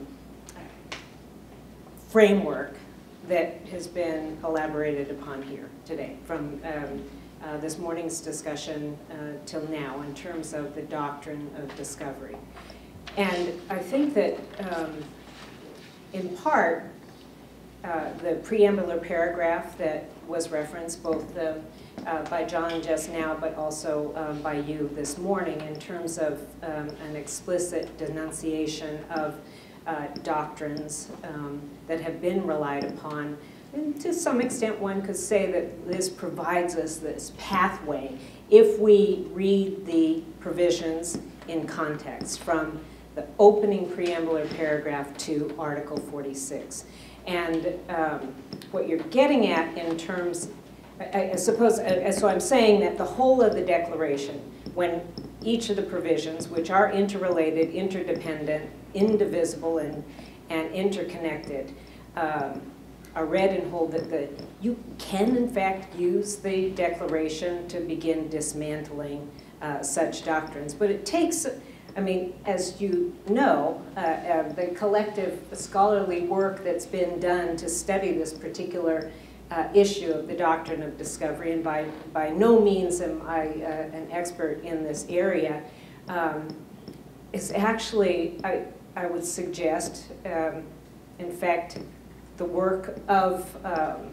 framework that has been elaborated upon here today from um, Uh, this morning's discussion uh, till now in terms of the doctrine of discovery. And I think that um, in part, uh, the preambular paragraph that was referenced both the, uh, by John just now, but also um, by you this morning in terms of um, an explicit denunciation of uh, doctrines um, that have been relied upon. And to some extent, one could say that this provides us this pathway if we read the provisions in context from the opening preambular paragraph to Article forty-six. And um, what you're getting at in terms, I, I suppose, uh, so I'm saying that the whole of the Declaration, when each of the provisions, which are interrelated, interdependent, indivisible, and, and interconnected, um, are read and hold that the, you can in fact use the Declaration to begin dismantling uh, such doctrines. But it takes, I mean, as you know, uh, uh, the collective scholarly work that's been done to study this particular uh, issue of the doctrine of discovery, and by, by no means am I uh, an expert in this area, um, is actually, I, I would suggest, um, in fact, the work of um,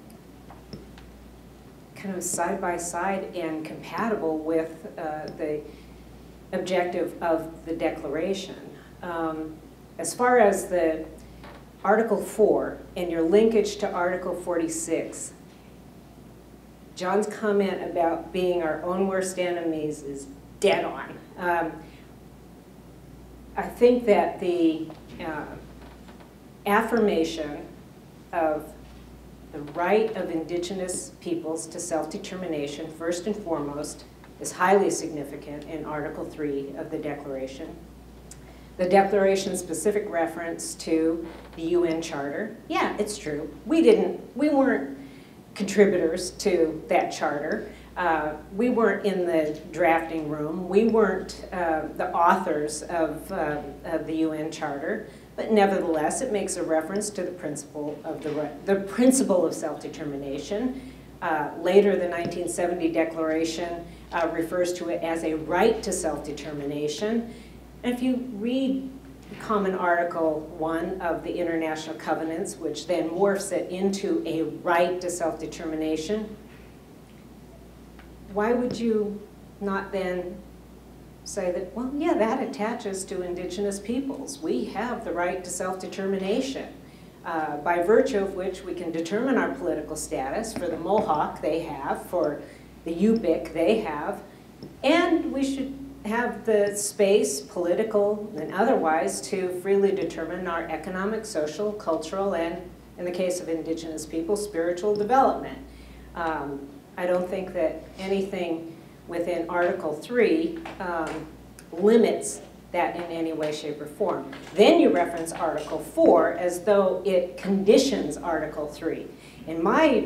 kind of side-by-side and compatible with uh, the objective of the Declaration. Um, as far as the Article four and your linkage to Article forty-six, John's comment about being our own worst enemies is dead on. Um, I think that the uh, affirmation of the right of Indigenous peoples to self-determination, first and foremost, is highly significant in Article three of the Declaration. The Declaration's specific reference to the U N Charter, yeah, it's true. We didn't, we weren't contributors to that charter. Uh, we weren't in the drafting room. We weren't uh, the authors of, uh, of the U N Charter. But nevertheless, it makes a reference to the principle of the, the principle of self-determination. Uh, later, the nineteen seventy Declaration uh, refers to it as a right to self-determination. And if you read Common Article one of the International Covenants, which then morphs it into a right to self-determination, why would you not then say that, well, yeah, that attaches to Indigenous peoples. We have the right to self-determination, uh, by virtue of which we can determine our political status. For the Mohawk, they have. For the Yupik, they have. And we should have the space, political and otherwise, to freely determine our economic, social, cultural, and, in the case of Indigenous people, spiritual development. Um, I don't think that anything within Article three um, limits that in any way, shape, or form. Then you reference Article four as though it conditions Article three. In my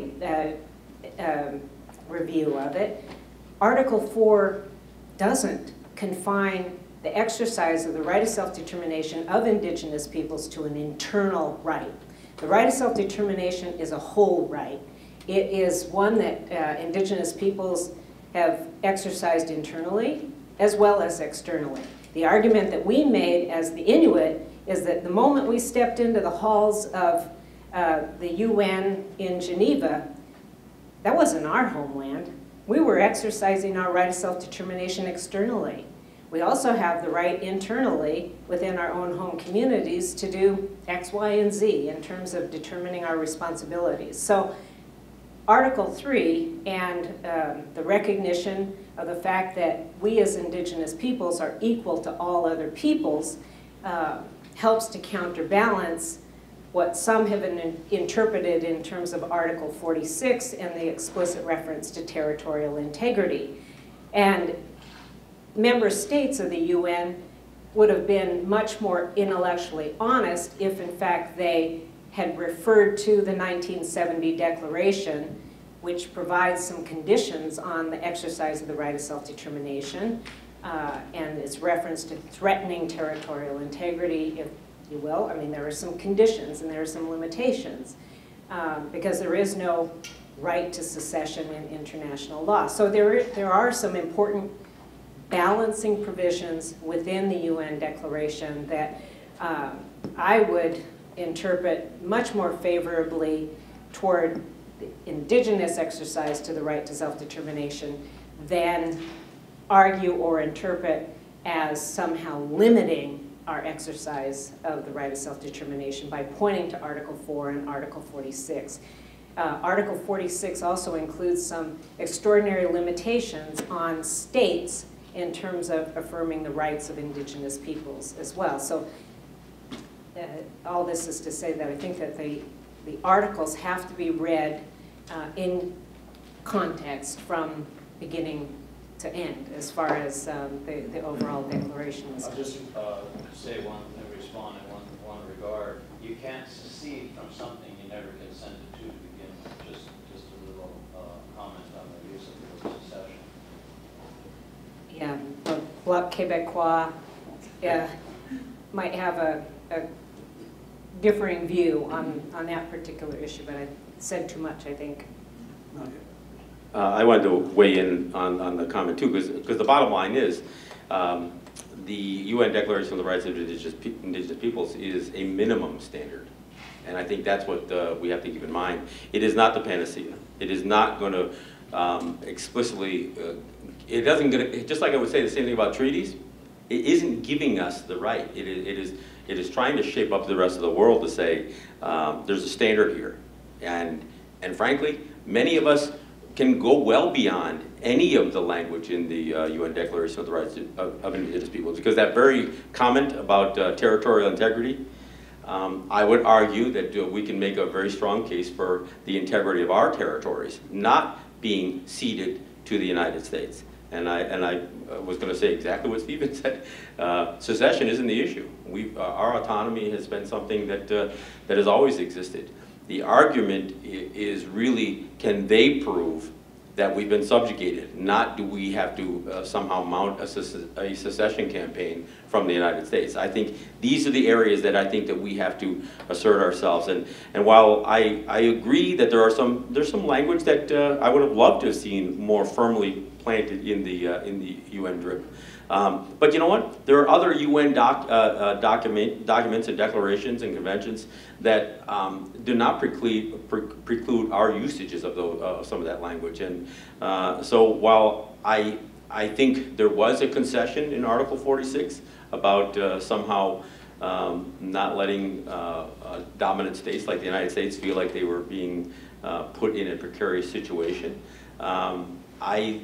uh, uh, review of it, Article four doesn't confine the exercise of the right of self-determination of Indigenous peoples to an internal right. The right of self-determination is a whole right. It is one that uh, Indigenous peoples have exercised internally as well as externally. The argument that we made as the Inuit is that the moment we stepped into the halls of uh, the U N in Geneva, that wasn't our homeland. We were exercising our right of self-determination externally. We also have the right internally within our own home communities to do X, Y, and Z in terms of determining our responsibilities. So Article three and um, the recognition of the fact that we as Indigenous peoples are equal to all other peoples uh, helps to counterbalance what some have in, interpreted in terms of Article forty-six and the explicit reference to territorial integrity. And member states of the U N would have been much more intellectually honest if in fact they had referred to the nineteen seventy Declaration, which provides some conditions on the exercise of the right of self-determination, uh, and its reference to threatening territorial integrity, if you will. I mean, there are some conditions and there are some limitations, um, because there is no right to secession in international law. So there, there are some important balancing provisions within the U N Declaration that um, I would interpret much more favorably toward the Indigenous exercise to the right to self-determination than argue or interpret as somehow limiting our exercise of the right of self-determination by pointing to Article four and Article forty-six. Uh, Article forty-six also includes some extraordinary limitations on states in terms of affirming the rights of Indigenous peoples as well. So uh, all this is to say that I think that the, the articles have to be read uh, in context from beginning to end as far as um, the, the overall declaration is. I'll just uh, say one and respond in one, one regard. You can't secede from something you never consented to to begin with. Just, just a little uh, comment on the use of the word secession. Yeah, the Bloc Québécois uh, might have a, a differing view on, on that particular issue, but I said too much, I think. Uh, I wanted to weigh in on, on the comment too, because the bottom line is, um, the U N Declaration on the Rights of Indigenous, Pe Indigenous Peoples is a minimum standard. And I think that's what uh, we have to keep in mind. It is not the panacea. It is not going to um, explicitly, uh, it doesn't gonna, just like I would say the same thing about treaties, it isn't giving us the right. It is, it is, it is trying to shape up the rest of the world to say, um, there's a standard here. And, and frankly, many of us can go well beyond any of the language in the uh, U N Declaration of the Rights of, of Indigenous Peoples, because that very comment about uh, territorial integrity, um, I would argue that uh, we can make a very strong case for the integrity of our territories not being ceded to the United States. And I, and I was going to say exactly what Stephen said. Uh, secession isn't the issue. We've, uh, our autonomy has been something that, uh, that has always existed. The argument is really, can they prove that we've been subjugated? Not do we have to uh, somehow mount a, a secession campaign from the United States. I think these are the areas that I think that we have to assert ourselves. And, and while I, I agree that there are some, there's some language that uh, I would have loved to have seen more firmly planted in the, uh, in the U N D R I P. Um, but you know what? There are other U N doc, uh, uh, document, documents and declarations and conventions that um, do not preclude, pre preclude our usages of those, uh, some of that language. And uh, so while I, I think there was a concession in Article forty-six about uh, somehow um, not letting uh, uh, dominant states like the United States feel like they were being uh, put in a precarious situation, um, I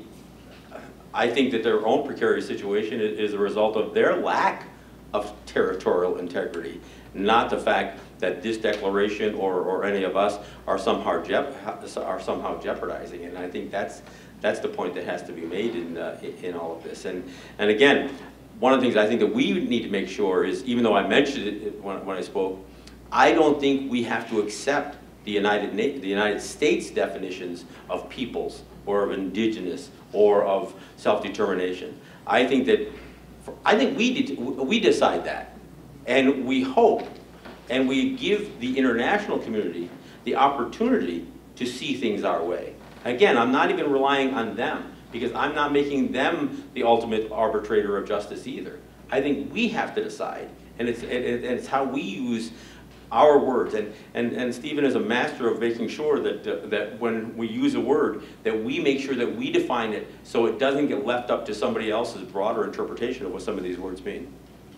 I think that their own precarious situation is a result of their lack of territorial integrity, not the fact that this declaration or, or any of us are somehow, jep are somehow jeopardizing it. And I think that's, that's the point that has to be made in, uh, in all of this. And, and again, one of the things I think that we need to make sure is, even though I mentioned it when, when I spoke, I don't think we have to accept the United, Na the United States definitions of peoples or of indigenous or of self-determination. I think that, for, I think we, de we decide that. And we hope, and we give the international community the opportunity to see things our way. Again, I'm not even relying on them, because I'm not making them the ultimate arbitrator of justice either. I think we have to decide, and it's, and it's how we use our words. And, and, and Stephen is a master of making sure that, uh, that when we use a word, that we make sure that we define it so it doesn't get left up to somebody else's broader interpretation of what some of these words mean.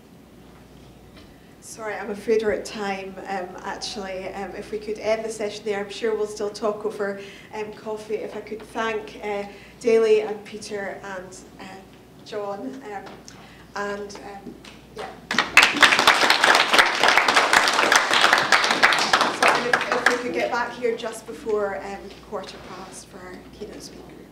Sorry, I'm afraid we're at time, um, actually. Um, if we could end the session there, I'm sure we'll still talk over um, coffee. If I could thank uh, Dalee and Peter and uh, John. Um, and um, yeah. So if, if we could get back here just before um, quarter past for our keynote speaker.